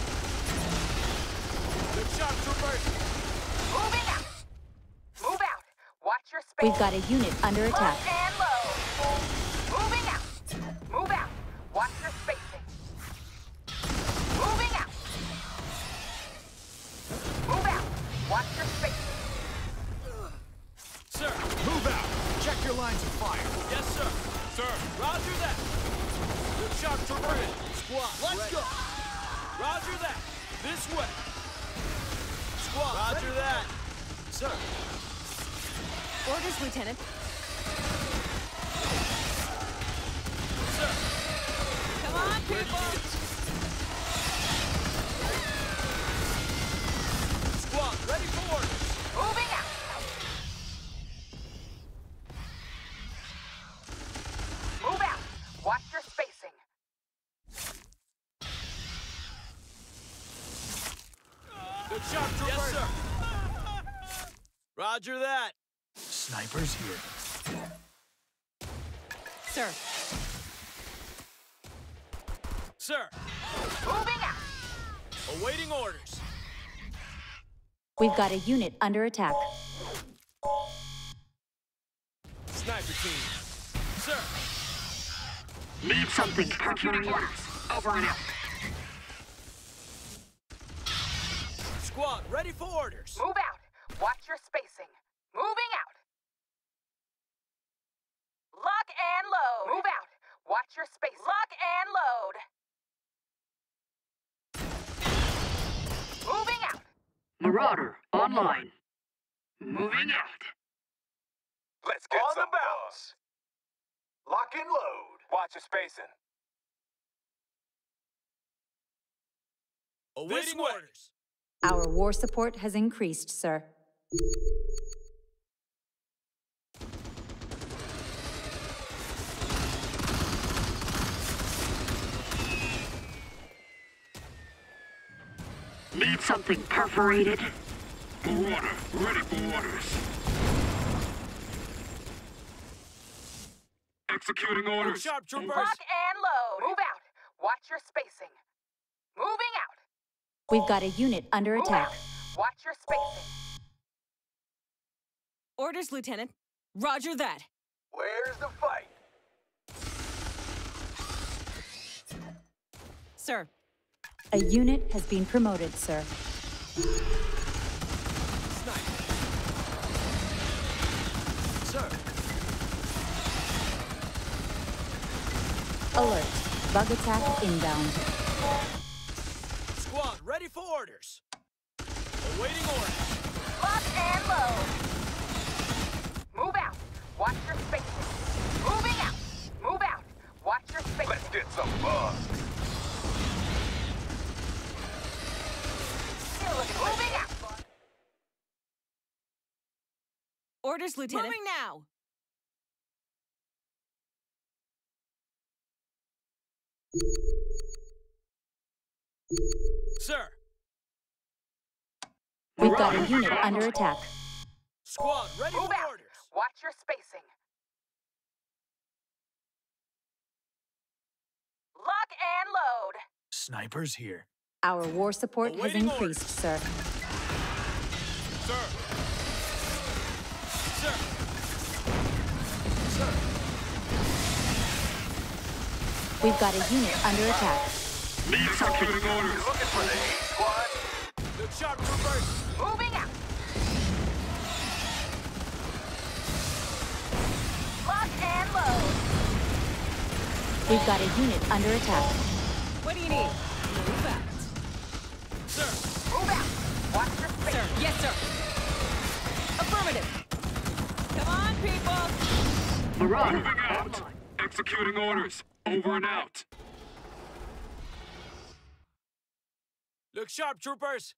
Look sharp, troopers. Moving out. Move out. Watch your spacing. We've got a unit under attack. Lock and load. Moving out. Move out. Watch your spacing. Moving out. Move out. Watch your spacing. Sir. Move out. Check your lines of fire. Yes, sir. Sir. Roger that. Look sharp, troopers. Squad, Let's ready. go. Roger that. This way. Squad, roger that. Sir. Orders, Lieutenant. Sir. Come on, people! Squad, ready for orders. Moving out. Move out. Watch your spacing. Good shot, trooper. Yes, sir. Roger that. Snipers here. Sir. Sir. Moving out. Awaiting orders. We've got a unit under attack. Sniper team. Sir. Need something. Executing orders. Over and out. Squad, ready for orders. Move out. Watch your spacing. Moving out. Lock and load. Move out. Watch your spacing. Lock and load. Moving out. Marauder online. Moving out. Let's get on the bounce. Lock and load. Watch your spacing. Awaiting orders. Our war support has increased, sir. Need something perforated? Marauder, ready for orders. Executing orders. Sharp troopers. Lock and load. Move out. Watch your spacing. Moving out. We've got a unit under Move attack. out. Watch your spacing. Orders, Lieutenant. Roger that. Where's the fight? Sir. A unit has been promoted, sir. Sniper. Sir. Alert. Bug attack inbound. Squad, ready for orders. Awaiting orders. Lock and load. Move out. Watch your spacing. Moving out. Move out. Watch your spacing. Let's get some buzz. Moving out. Orders, Lieutenant. Moving now. Sir. We've got a unit under attack. Squad, ready Move for out. orders. Watch your spacing. Lock and load. Snipers here. Our war support has Awaiting increased, sir. Sir. Sir. Sir. We've got a unit under attack. Need something orders. Looking for the heat, squad? Good sharp troopers. Moving out. Lock and load. We've got a unit under attack. What do you need? Move out. Sir. Move out. Watch your spacing. Sir. Yes, sir. Affirmative. Come on, people. Marauder out. Executing orders. Over and out. Look sharp, troopers.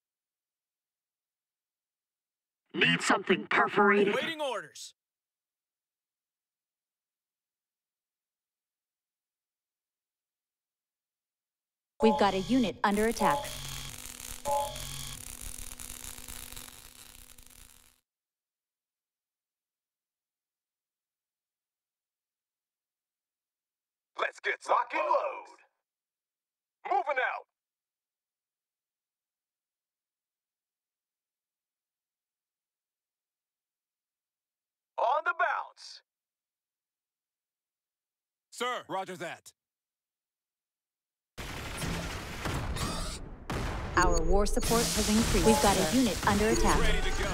Need something perforated? Awaiting orders. We've got a unit under attack. Let's get some lock and load. Moving out. On the bounce. Sir, roger that. Our war support has increased. We've got a unit under attack. Ready to go.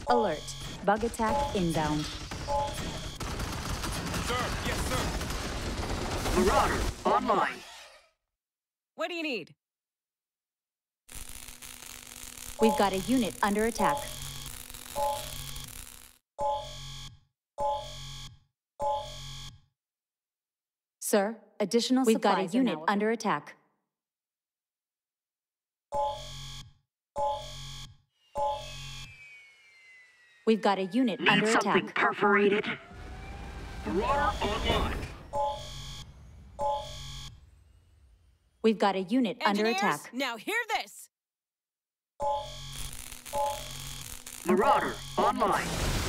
Alert. Bug attack inbound. Sir, yes, sir. Marauder, online. What do you need? We've got a unit under attack. Sir, additional We've got a unit under attack. We've got a unit Need under something attack. perforated? Marauder online. We've got a unit under Engineers, attack. now hear this! Marauder online.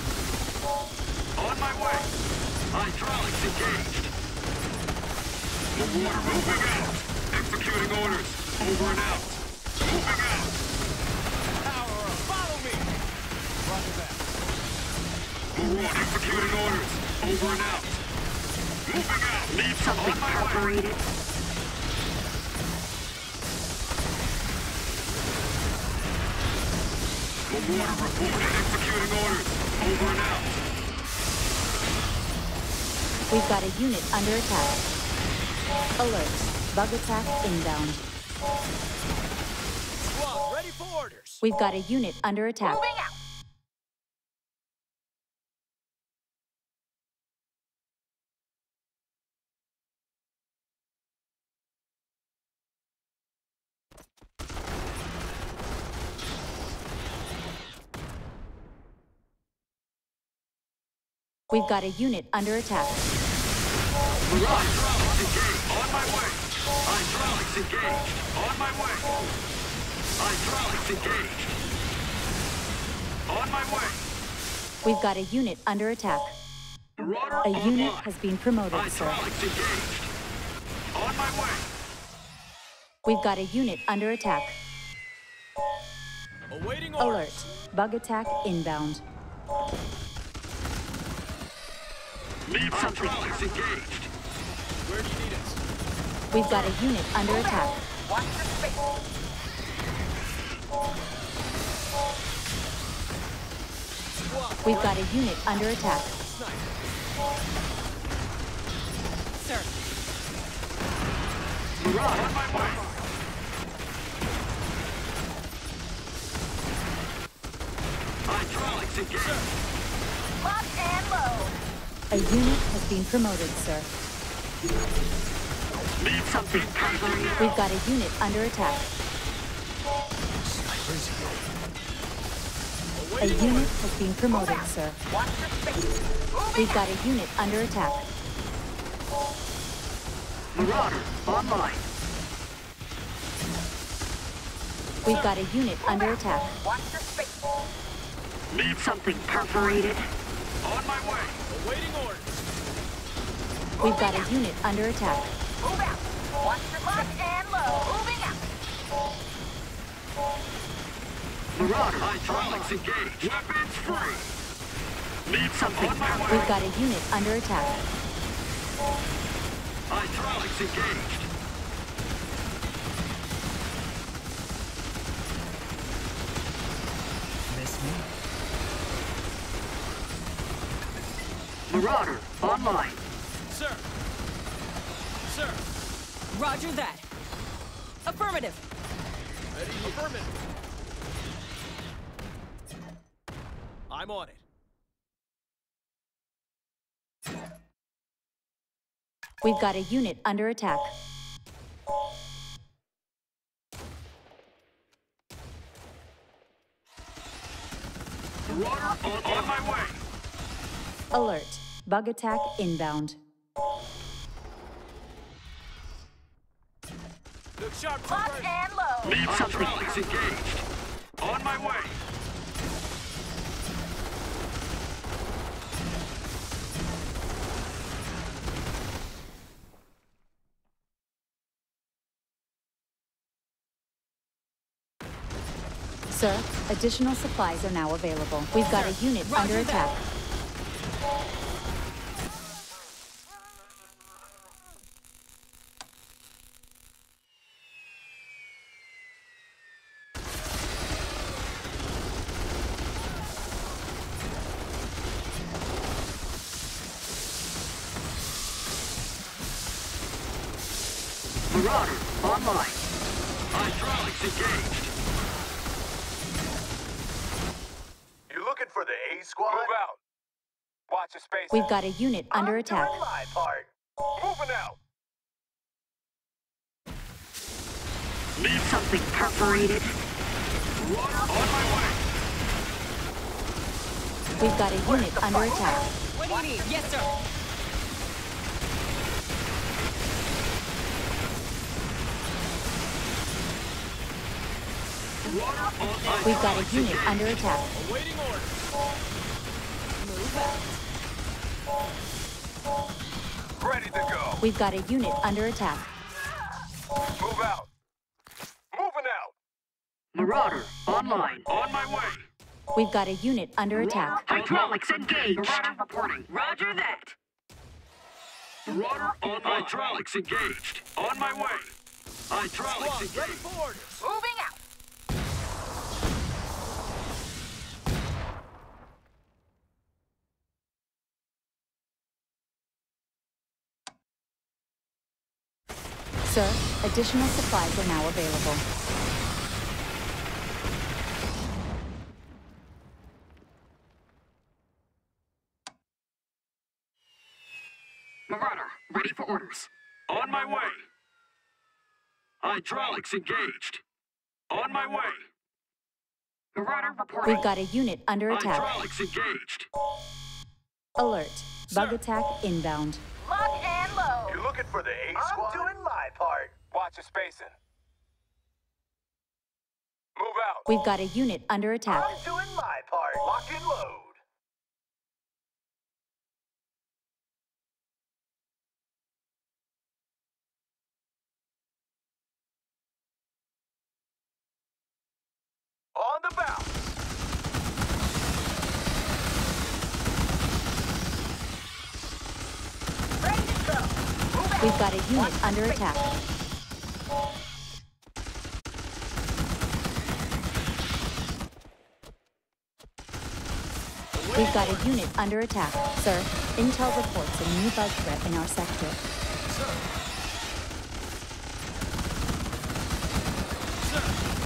On my way. Hydraulics engaged. The water moving out. Executing orders. Over and out. Moving out. Power up. Follow me. Roger that. Marauder executing orders. Over and out. Moving out. Need something perforated? The water reporting. Executing orders. Over and out. We've got a unit under attack. Alert. Bug attack inbound. Squad, ready for orders. We've got a unit under attack. Moving out. We've got a unit under attack. Hydraulics engaged. On my way. Hydraulics engaged. On my way. Hydraulics engaged. On my way. We've got a unit under attack. Marauder A unit online. has been promoted, sir. Hydraulics engaged. On my way. We've got a unit under attack. Awaiting orders. Alert. Bug attack inbound. Need something. Hydraulics engaged. Where do you need us? We've got a unit under attack. Watch the space. Squad, We've got a unit under attack. sniper. Sir, Marauder on my way. Hydraulics engaged. Lock and load. A unit has been promoted, sir. Need something perforated? We've got a unit under attack. Snipers here. A unit has been promoted, sir. Watch the space. Moving We've out. got a unit under attack. Marauder online. We've got a unit under attack. Watch the space. Need something perforated? On my way. Awaiting orders. We've got a unit under attack. Move out. Watch the lock and load. Moving out. Marauder hydraulics engaged. Weapons free. Need something on my way. We've got a unit under attack. Hydraulics engaged. Miss me? Marauder online. Sir. Sir. roger that. Affirmative. Ready? Affirmative. I'm on it. We've got a unit under attack. Marauder on, on my way. Alert. Bug attack inbound. Look sharp, Lock trooper. and load. Need something. Hydraulics engaged. On my way. Sir, additional supplies are now available. We've got a unit Roger under that. attack. Marauder online. Hydraulics engaged. You looking for the A squad? Move out. Watch your space. We've got a unit under I'm attack. doing my part. Moving out. Need something perforated? On my way. We've got a unit under attack. What do you need? Yes, sir. We've got a unit under attack. Awaiting orders. Move out. Ready to go. We've got a unit under attack. Move out. Moving out. Marauder online. On my way. We've got a unit under attack. Hydraulics engaged. Marauder reporting. Roger that. Marauder on hydraulics engaged. On my way. Hydraulics Squad, engaged. ready for orders. Moving out. Sir, additional supplies are now available. Marauder, ready for orders. On my way. Hydraulics engaged. On my way. Marauder reporting. We've got a unit under attack. Hydraulics engaged. Alert. Bug Sir. attack inbound. Lock and load. You looking for the A squad? I'm doing my part. Watch your spacing. Move out. We've got a unit under attack. I'm doing my part. Lock and load. On the bounce. Ready to go. Move out. We've got a unit under attack. We've got a unit under attack. Sir, intel reports a new bug threat in our sector. Sir. Sir.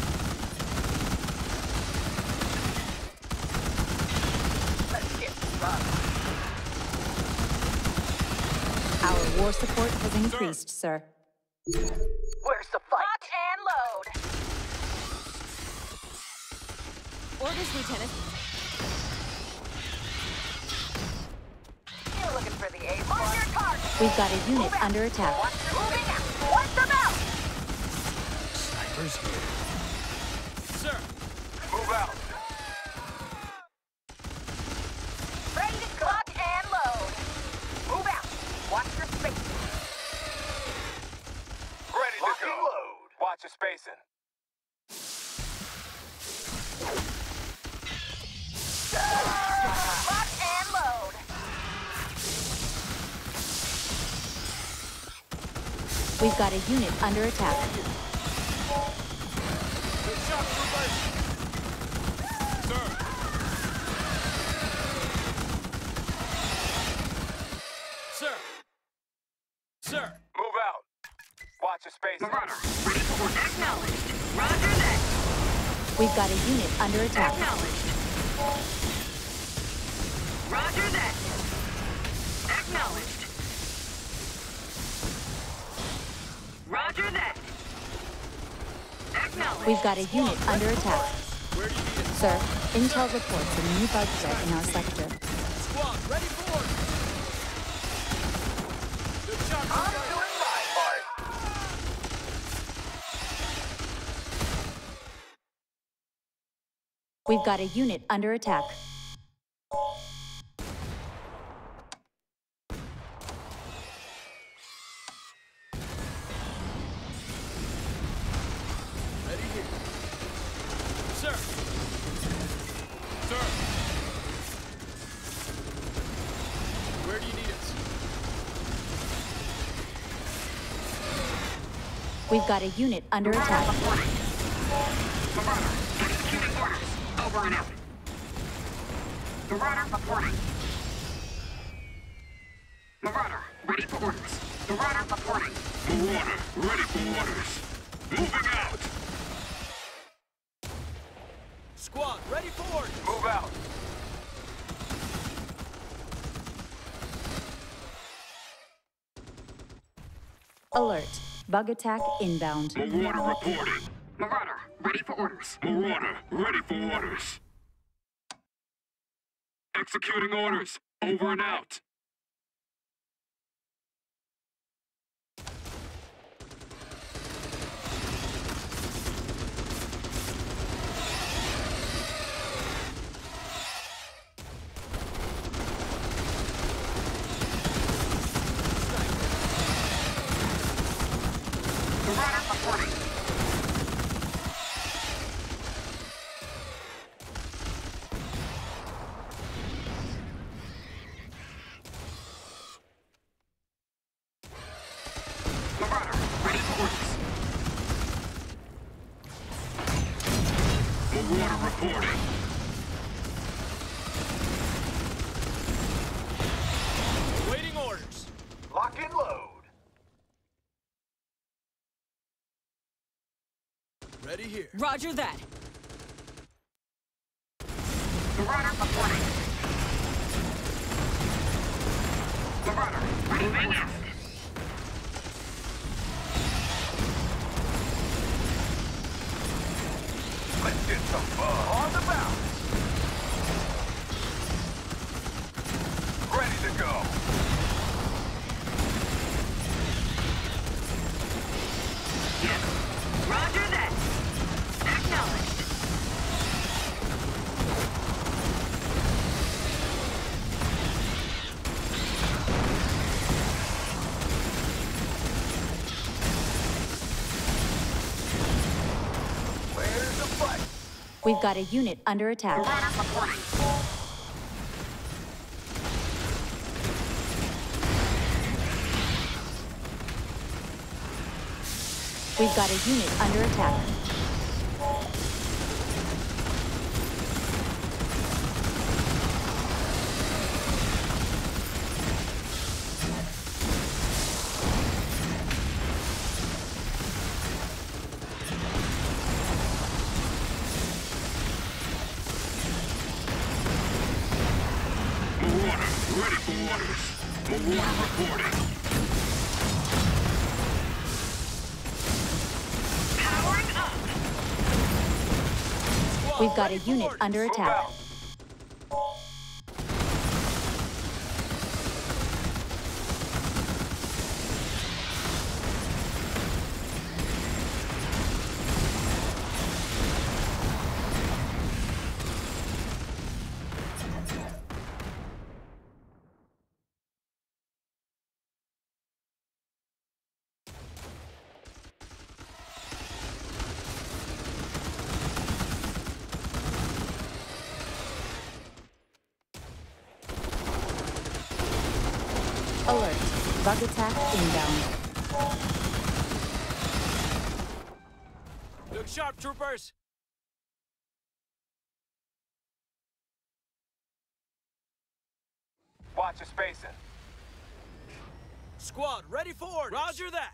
Let's get rough. Our war support has increased, sir. Where's the fight? Lock and load. Orders, Lieutenant. You're looking for the A squad. On your target. We've got a unit under attack. Watch your moving out. Wipe them out. Snipers here. Sir. Move out. Ready to go. Lock and load. Move out. Watch your space. Ready to Lock go. and load. Watch your spacing. Lock and load. We've got a unit under attack. Good shot, troopers. Sir. Sir. Sir. Move out. Watch your spacing. Marauder, ready for orders. Acknowledged. Roger that. We've got a unit under attack. Acknowledged. Roger that. Acknowledged. Roger that. Acknowledged. We've got a unit under attack. Where do you need it? Sir, intel reports a new bug threat in our sector. Squad, ready for orders. Good shot, I'm troopers. doing my part. We've got a unit under attack. Ready here. Sir. Sir. Where do you need us? We've got a unit under attack. Reporting. Marauder, executing orders. Over and out. Marauder reporting. Marauder, ready for orders. Marauder reporting. Marauder, ready for orders. Moving out. Squad, ready for orders. Move out. Alert. Bug attack inbound. Marauder reporting. Marauder, ready for orders. Marauder, ready for orders. Executing orders. Over and out. Marauder reporting. Marauder, ready for orders. Marauder reporting. Waiting orders. Lock and load. Ready here. Roger that. Marauder reporting. Marauder, ready for orders. Let's get some fun. On the bounce. Ready to go. Roger that. Acknowledged. Where's the fight? We've got a unit under attack. Marauder reporting. We've got a unit under attack. Marauder, ready for orders. Marauder reporting. Powering up. Squad, We've got a ready for unit orders. under Move attack. out. Alert. Bug attack inbound. Look sharp, troopers. Watch your spacing. Squad, ready for orders. Roger that.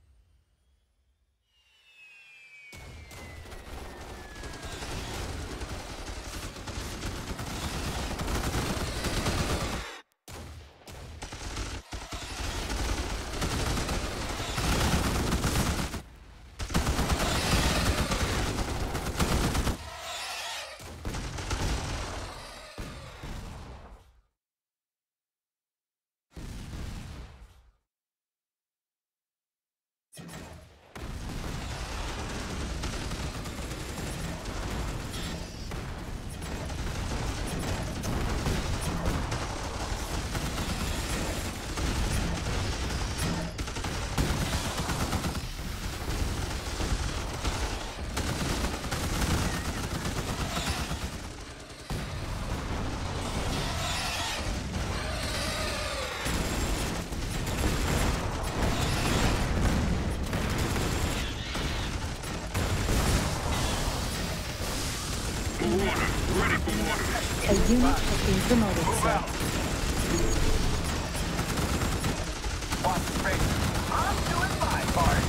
Ready for orders. A unit has been promoted, Move sir. out. Watch the space. I'm doing fine. parts.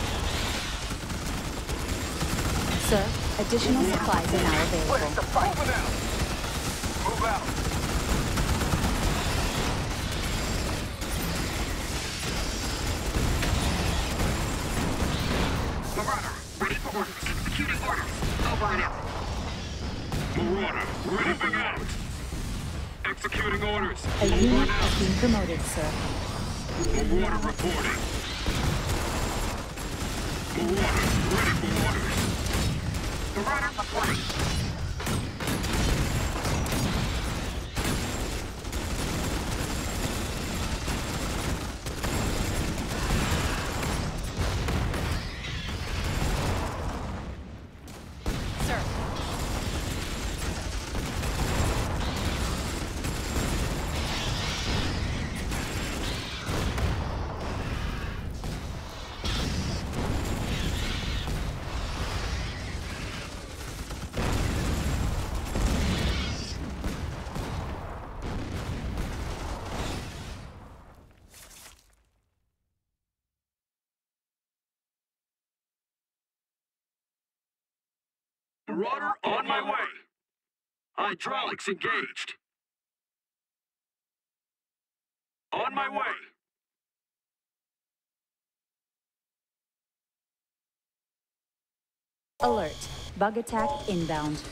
Sir, additional supplies are now Where's available. the fight? Moving out. Move out. Marauder, ready for orders. Executing orders. Over and out. Marauder, moving out. Executing orders. A unit has been promoted, sir. Marauder reporting. Marauder, ready for orders. Marauder reporting. Sir. Marauder on my way. Hydraulics engaged. On my way. Alert. Bug attack inbound.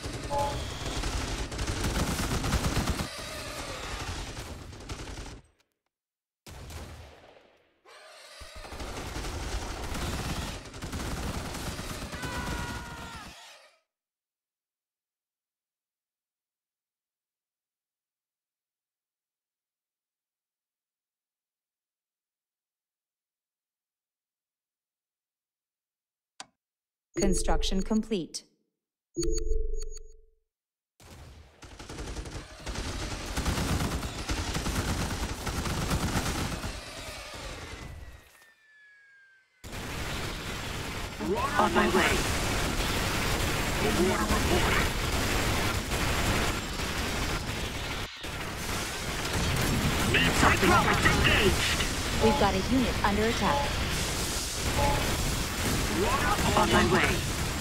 Construction complete. On my way. Marauder reporting. Hydraulics engaged. We've got a unit under attack. On my way.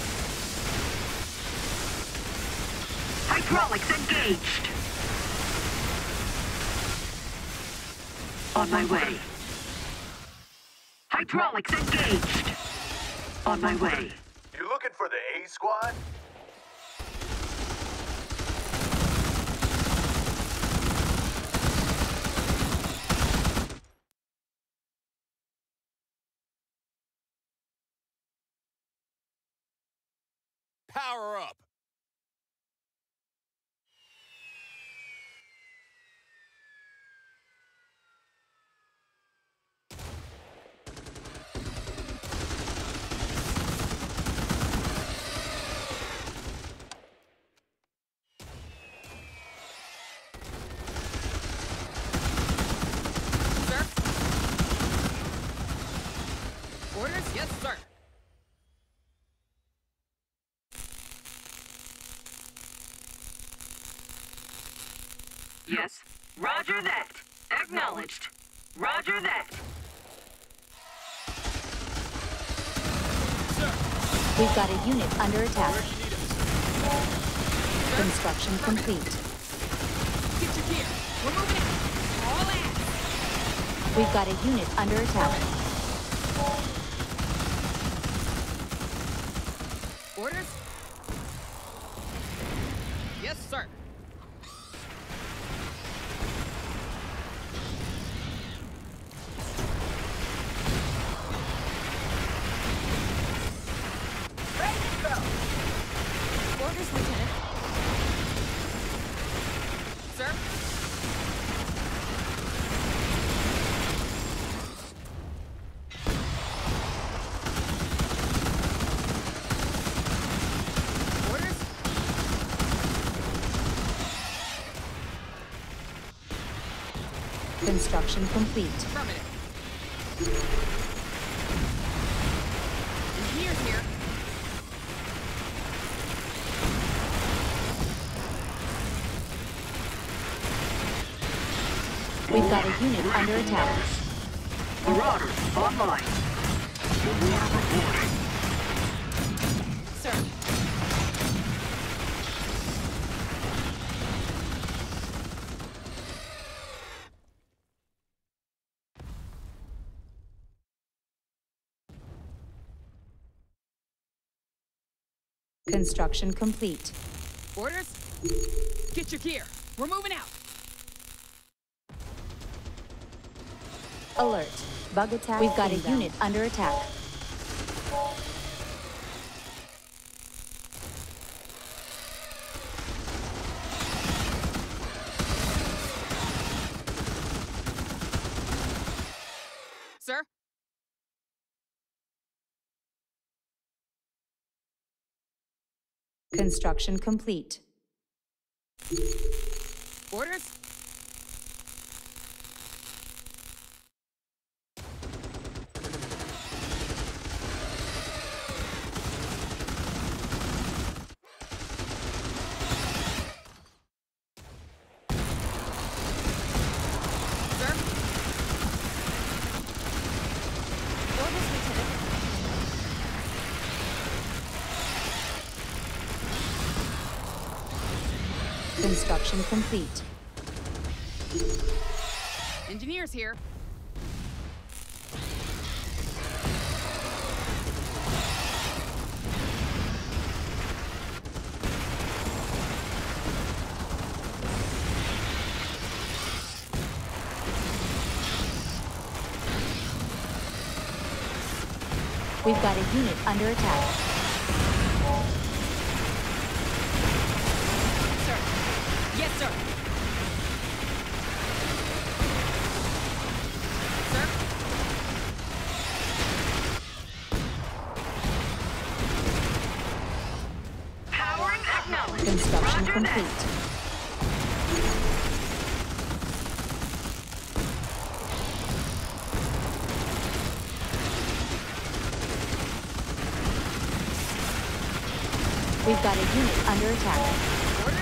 Hydraulics engaged. On my way. Hydraulics engaged. On my way. You looking for the A squad? Power up! Sir? Orders? Yes, sir. Yes. Roger that. Acknowledged. Roger that. Sir, We've got a unit under attack. where do you need us? Construction complete. Get your gear. We're moving out. All in. We've got a unit under attack. Orders? Yes, sir. Ready to go. Orders, Lieutenant. Sir? Orders? Construction complete. Affirmative. Engineers here. We've got a unit under attack. Marauders online. Marauder reporting. Sir. Construction complete. Orders? Get your gear. We're moving out. Alert. Bug attack. We've got inbound. a unit under attack. Sir? Construction complete. Orders? Sir? Orders, Lieutenant. Construction complete. Engineers here. We've got a unit under attack. Sir. Yes, sir. Sir? Powering acknowledged. Construction Roger complete. that. We've got a unit under attack. Orders?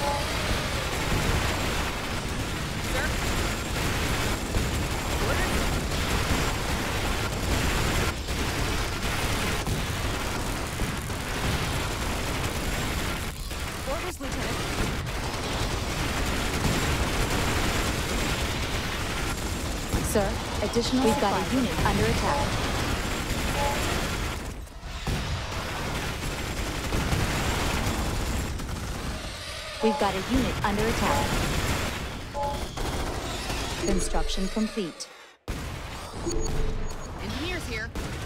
Sir? Orders? Orders, Lieutenant. Sir, additional We've got a unit under attack. We've got a unit under attack. Construction complete. Engineers here.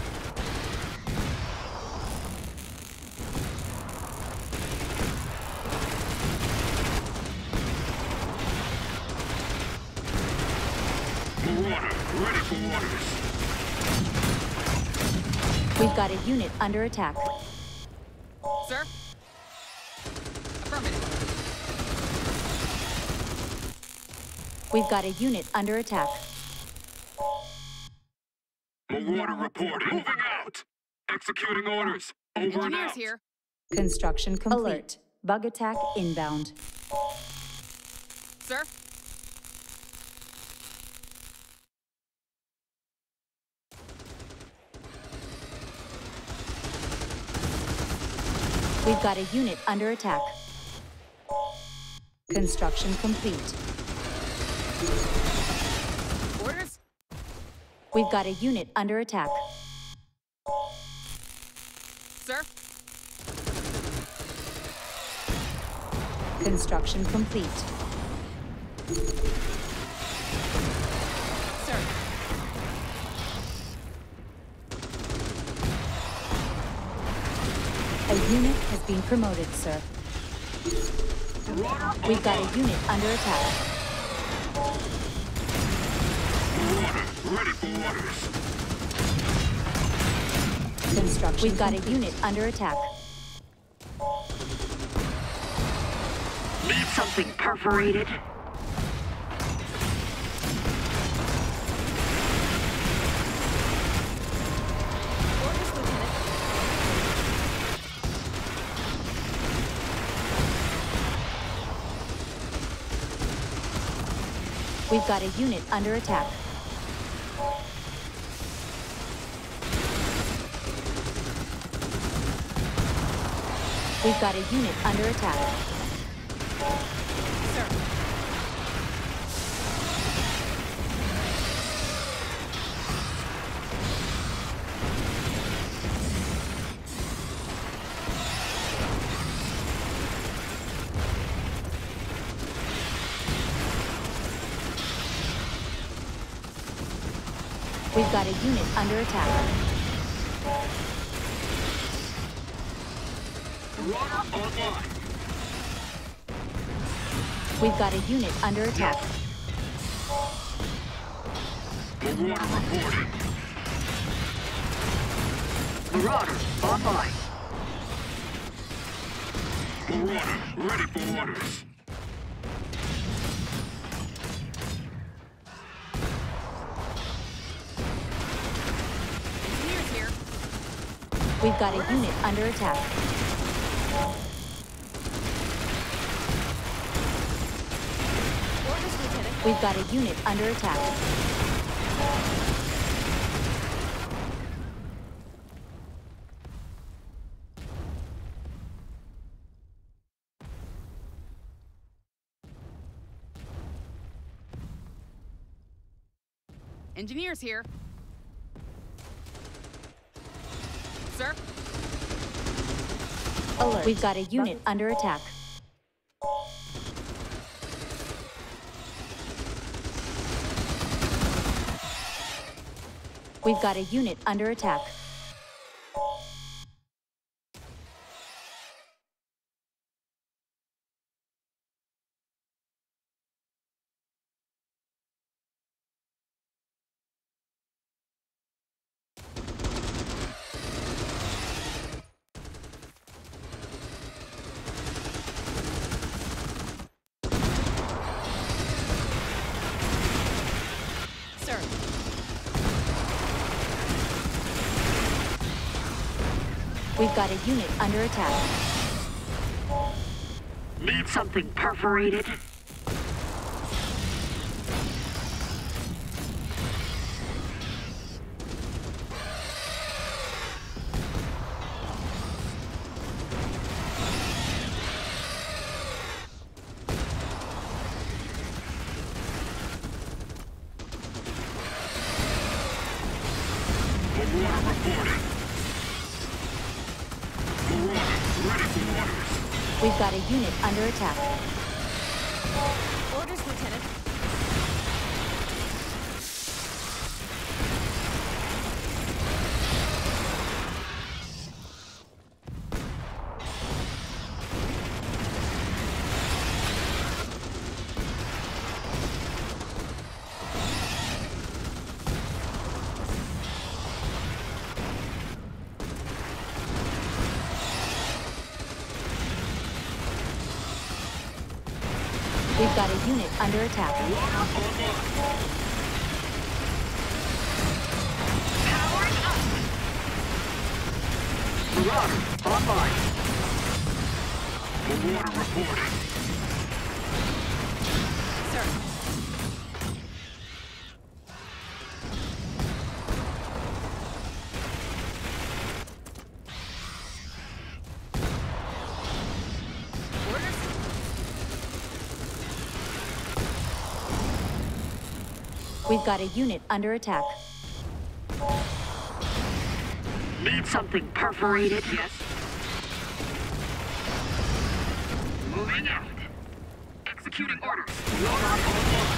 Marauder, ready for orders. We've got a unit under attack. Sir? Affirmative. We've got a unit under attack. Marauder reporting. Moving out. Executing orders. Over and Engineers out. here. Construction complete. Alert. Bug attack inbound. Sir? We've got a unit under attack. Construction complete. Orders? We've got a unit under attack. Sir? Construction complete. Sir? A unit has been promoted, sir. We've got a unit under attack. Marauder, ready for orders. Construction. We've got a unit under attack. Need something perforated? Orders, Lieutenant. We've got a unit under attack. We've got a unit under attack. Sir. We've got a unit under attack. Marauder online. We've got a unit under attack. Marauder reporting. Marauder online. Marauder ready for orders. Engineers here. We've got a unit under attack. Orders, Lieutenant. We've got a unit under attack. Engineers here. Sir. Alert. We've got a unit under attack. We've got a unit under attack. Sir. We've got a unit under attack. Need something perforated? Marauder reporting. Marauder ready for orders. We've got a unit under attack. Orders, Lieutenant. We've got a unit under attack. Powering up. Marauder online. Marauder reporting. Sir. Orders. We've got a unit under attack. Need something perforated? Yes. Moving out. Executing orders. Marauder online.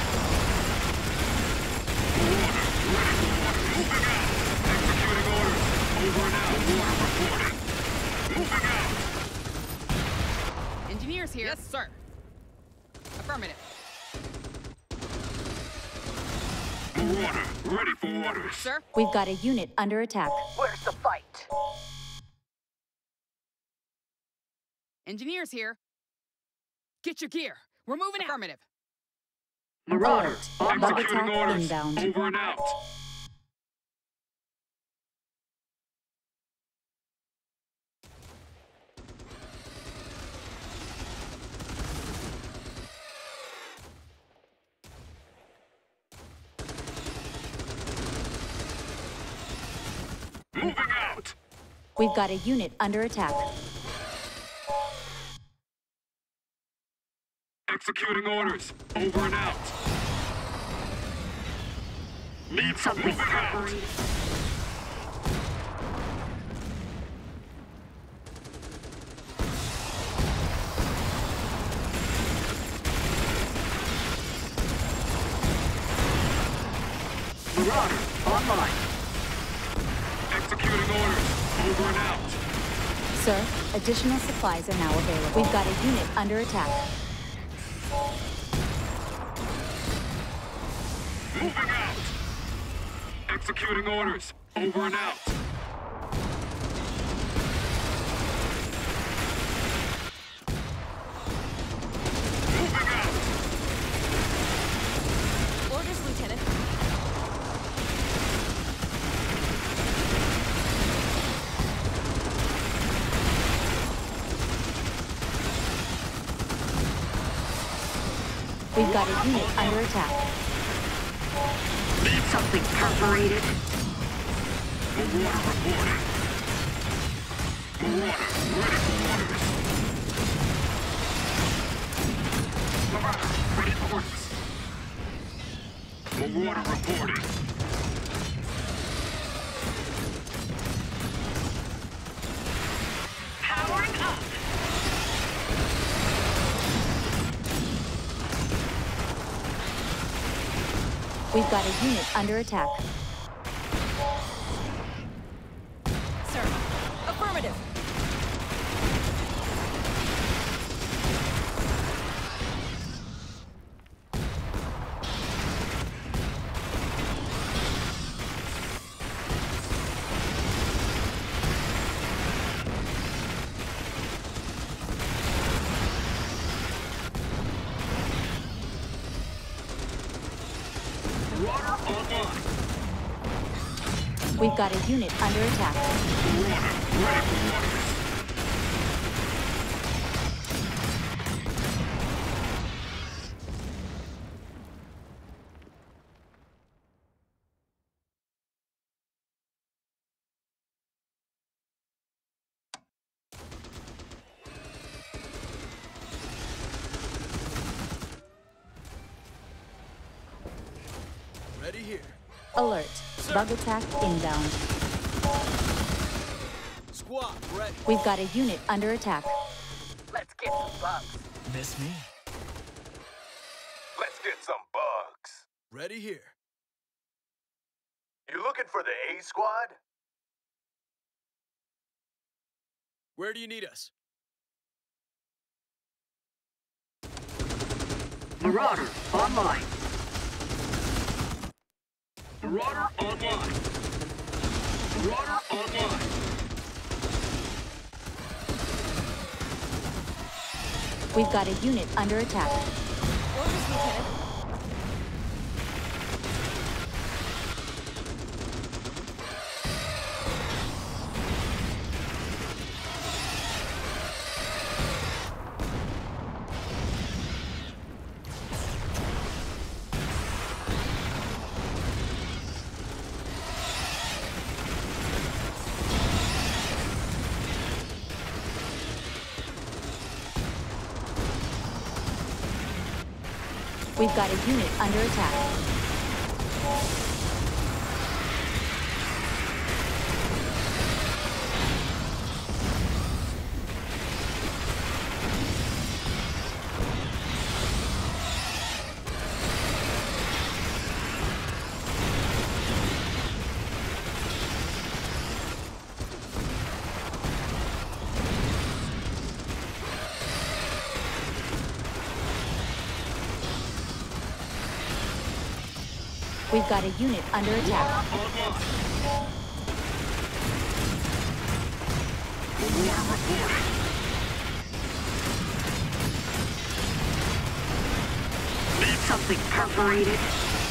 Marauder ready for order. Moving out. Executing orders. Over and out. Marauder reporting. Moving out. Engineers here. Yes, sir. Affirmative. Marauder ready for orders. Sir. We've got a unit under attack. Where's the fight? Engineers here. Get your gear. We're moving out. Affirmative. Marauder Bug executing attack orders. inbound. Over and out. Moving out. We've got a unit under attack. Executing orders. Over and out. Need something. Moving out. Marauder, online. Executing orders. Over and out. Sir, additional supplies are now available. We've got a unit under attack. Moving out. Executing orders. Over and out. Moving out. Orders, Lieutenant. We've got a unit under attack. Need something perforated. Marauder reporting. Marauder, ready for orders. Marauder, ready for orders. Marauder reporting. Powering up. We've got a unit under attack. Sir. Affirmative. Marauder online. We've got a unit under attack. Marauder, ready for orders. Ready here. Alert. Bug attack inbound. Squad, ready. We've got a unit under attack. Let's get some bugs. Miss me? Let's get some bugs. Ready here. You looking for the A squad? Where do you need us? Marauder online. Marauder online. Marauder online. We've got a unit under attack. Orders, Lieutenant. We've got a unit under attack. We've got a unit under attack. Need something perforated.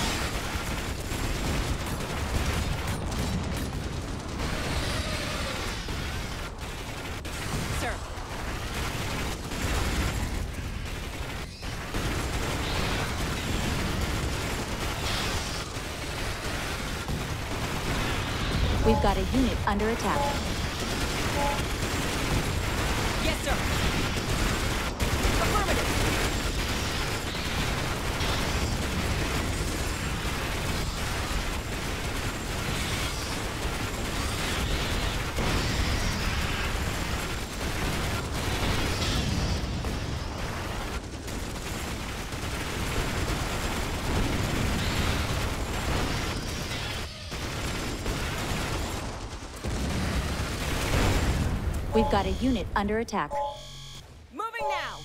Sir. We've got a unit under attack. Yes, sir. Affirmative. We've got a unit under attack. Moving now!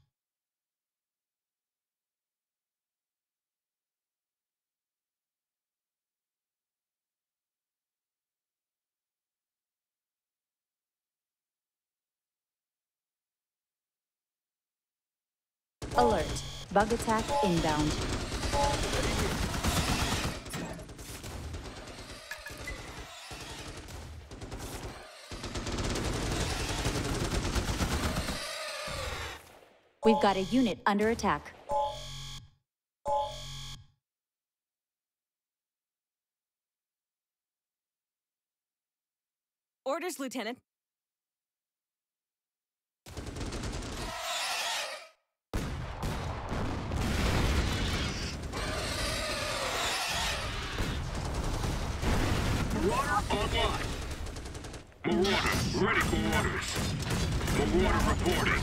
Alert. Bug attack inbound. We've got a unit under attack. Orders, Lieutenant. Marauder online. Marauder, ready for orders. Marauder reporting.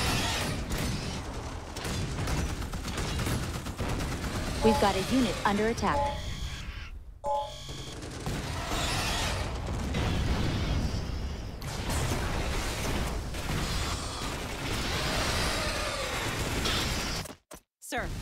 We've got a unit under attack. Sir.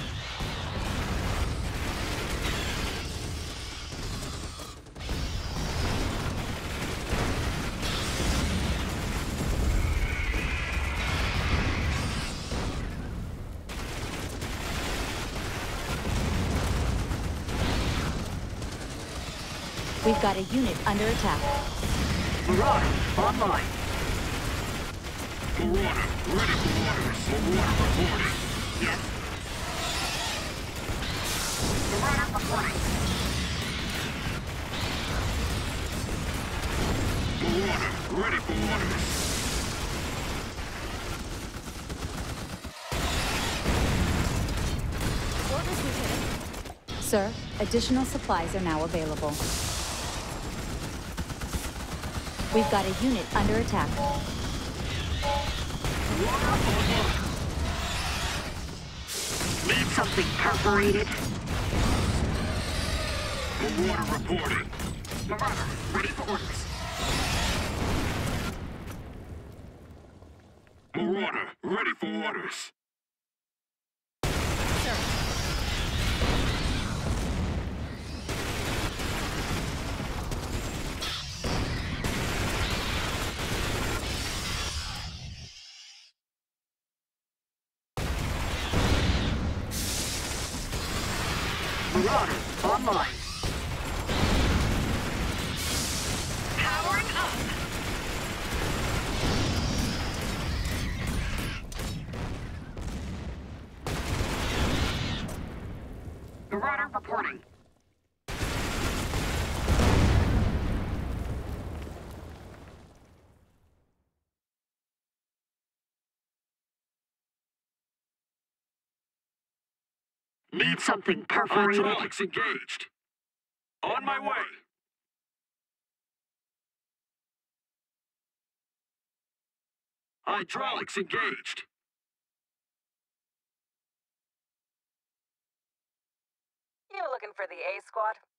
We've got a unit under attack. Marauder online. Marauder, ready for orders. Marauder reporting. Yes. Marauder reporting. Marauder, ready for orders. Orders, Lieutenant. Sir, additional supplies are now available. We've got a unit under attack. Need something perforated? Marauder reporting. Marauder, ready for orders. Marauder, ready for orders. Sir. Marauder online. Powering up. Marauder reporting. Need something perforated? Hydraulics engaged. On my way. Hydraulics engaged. You looking for the A squad?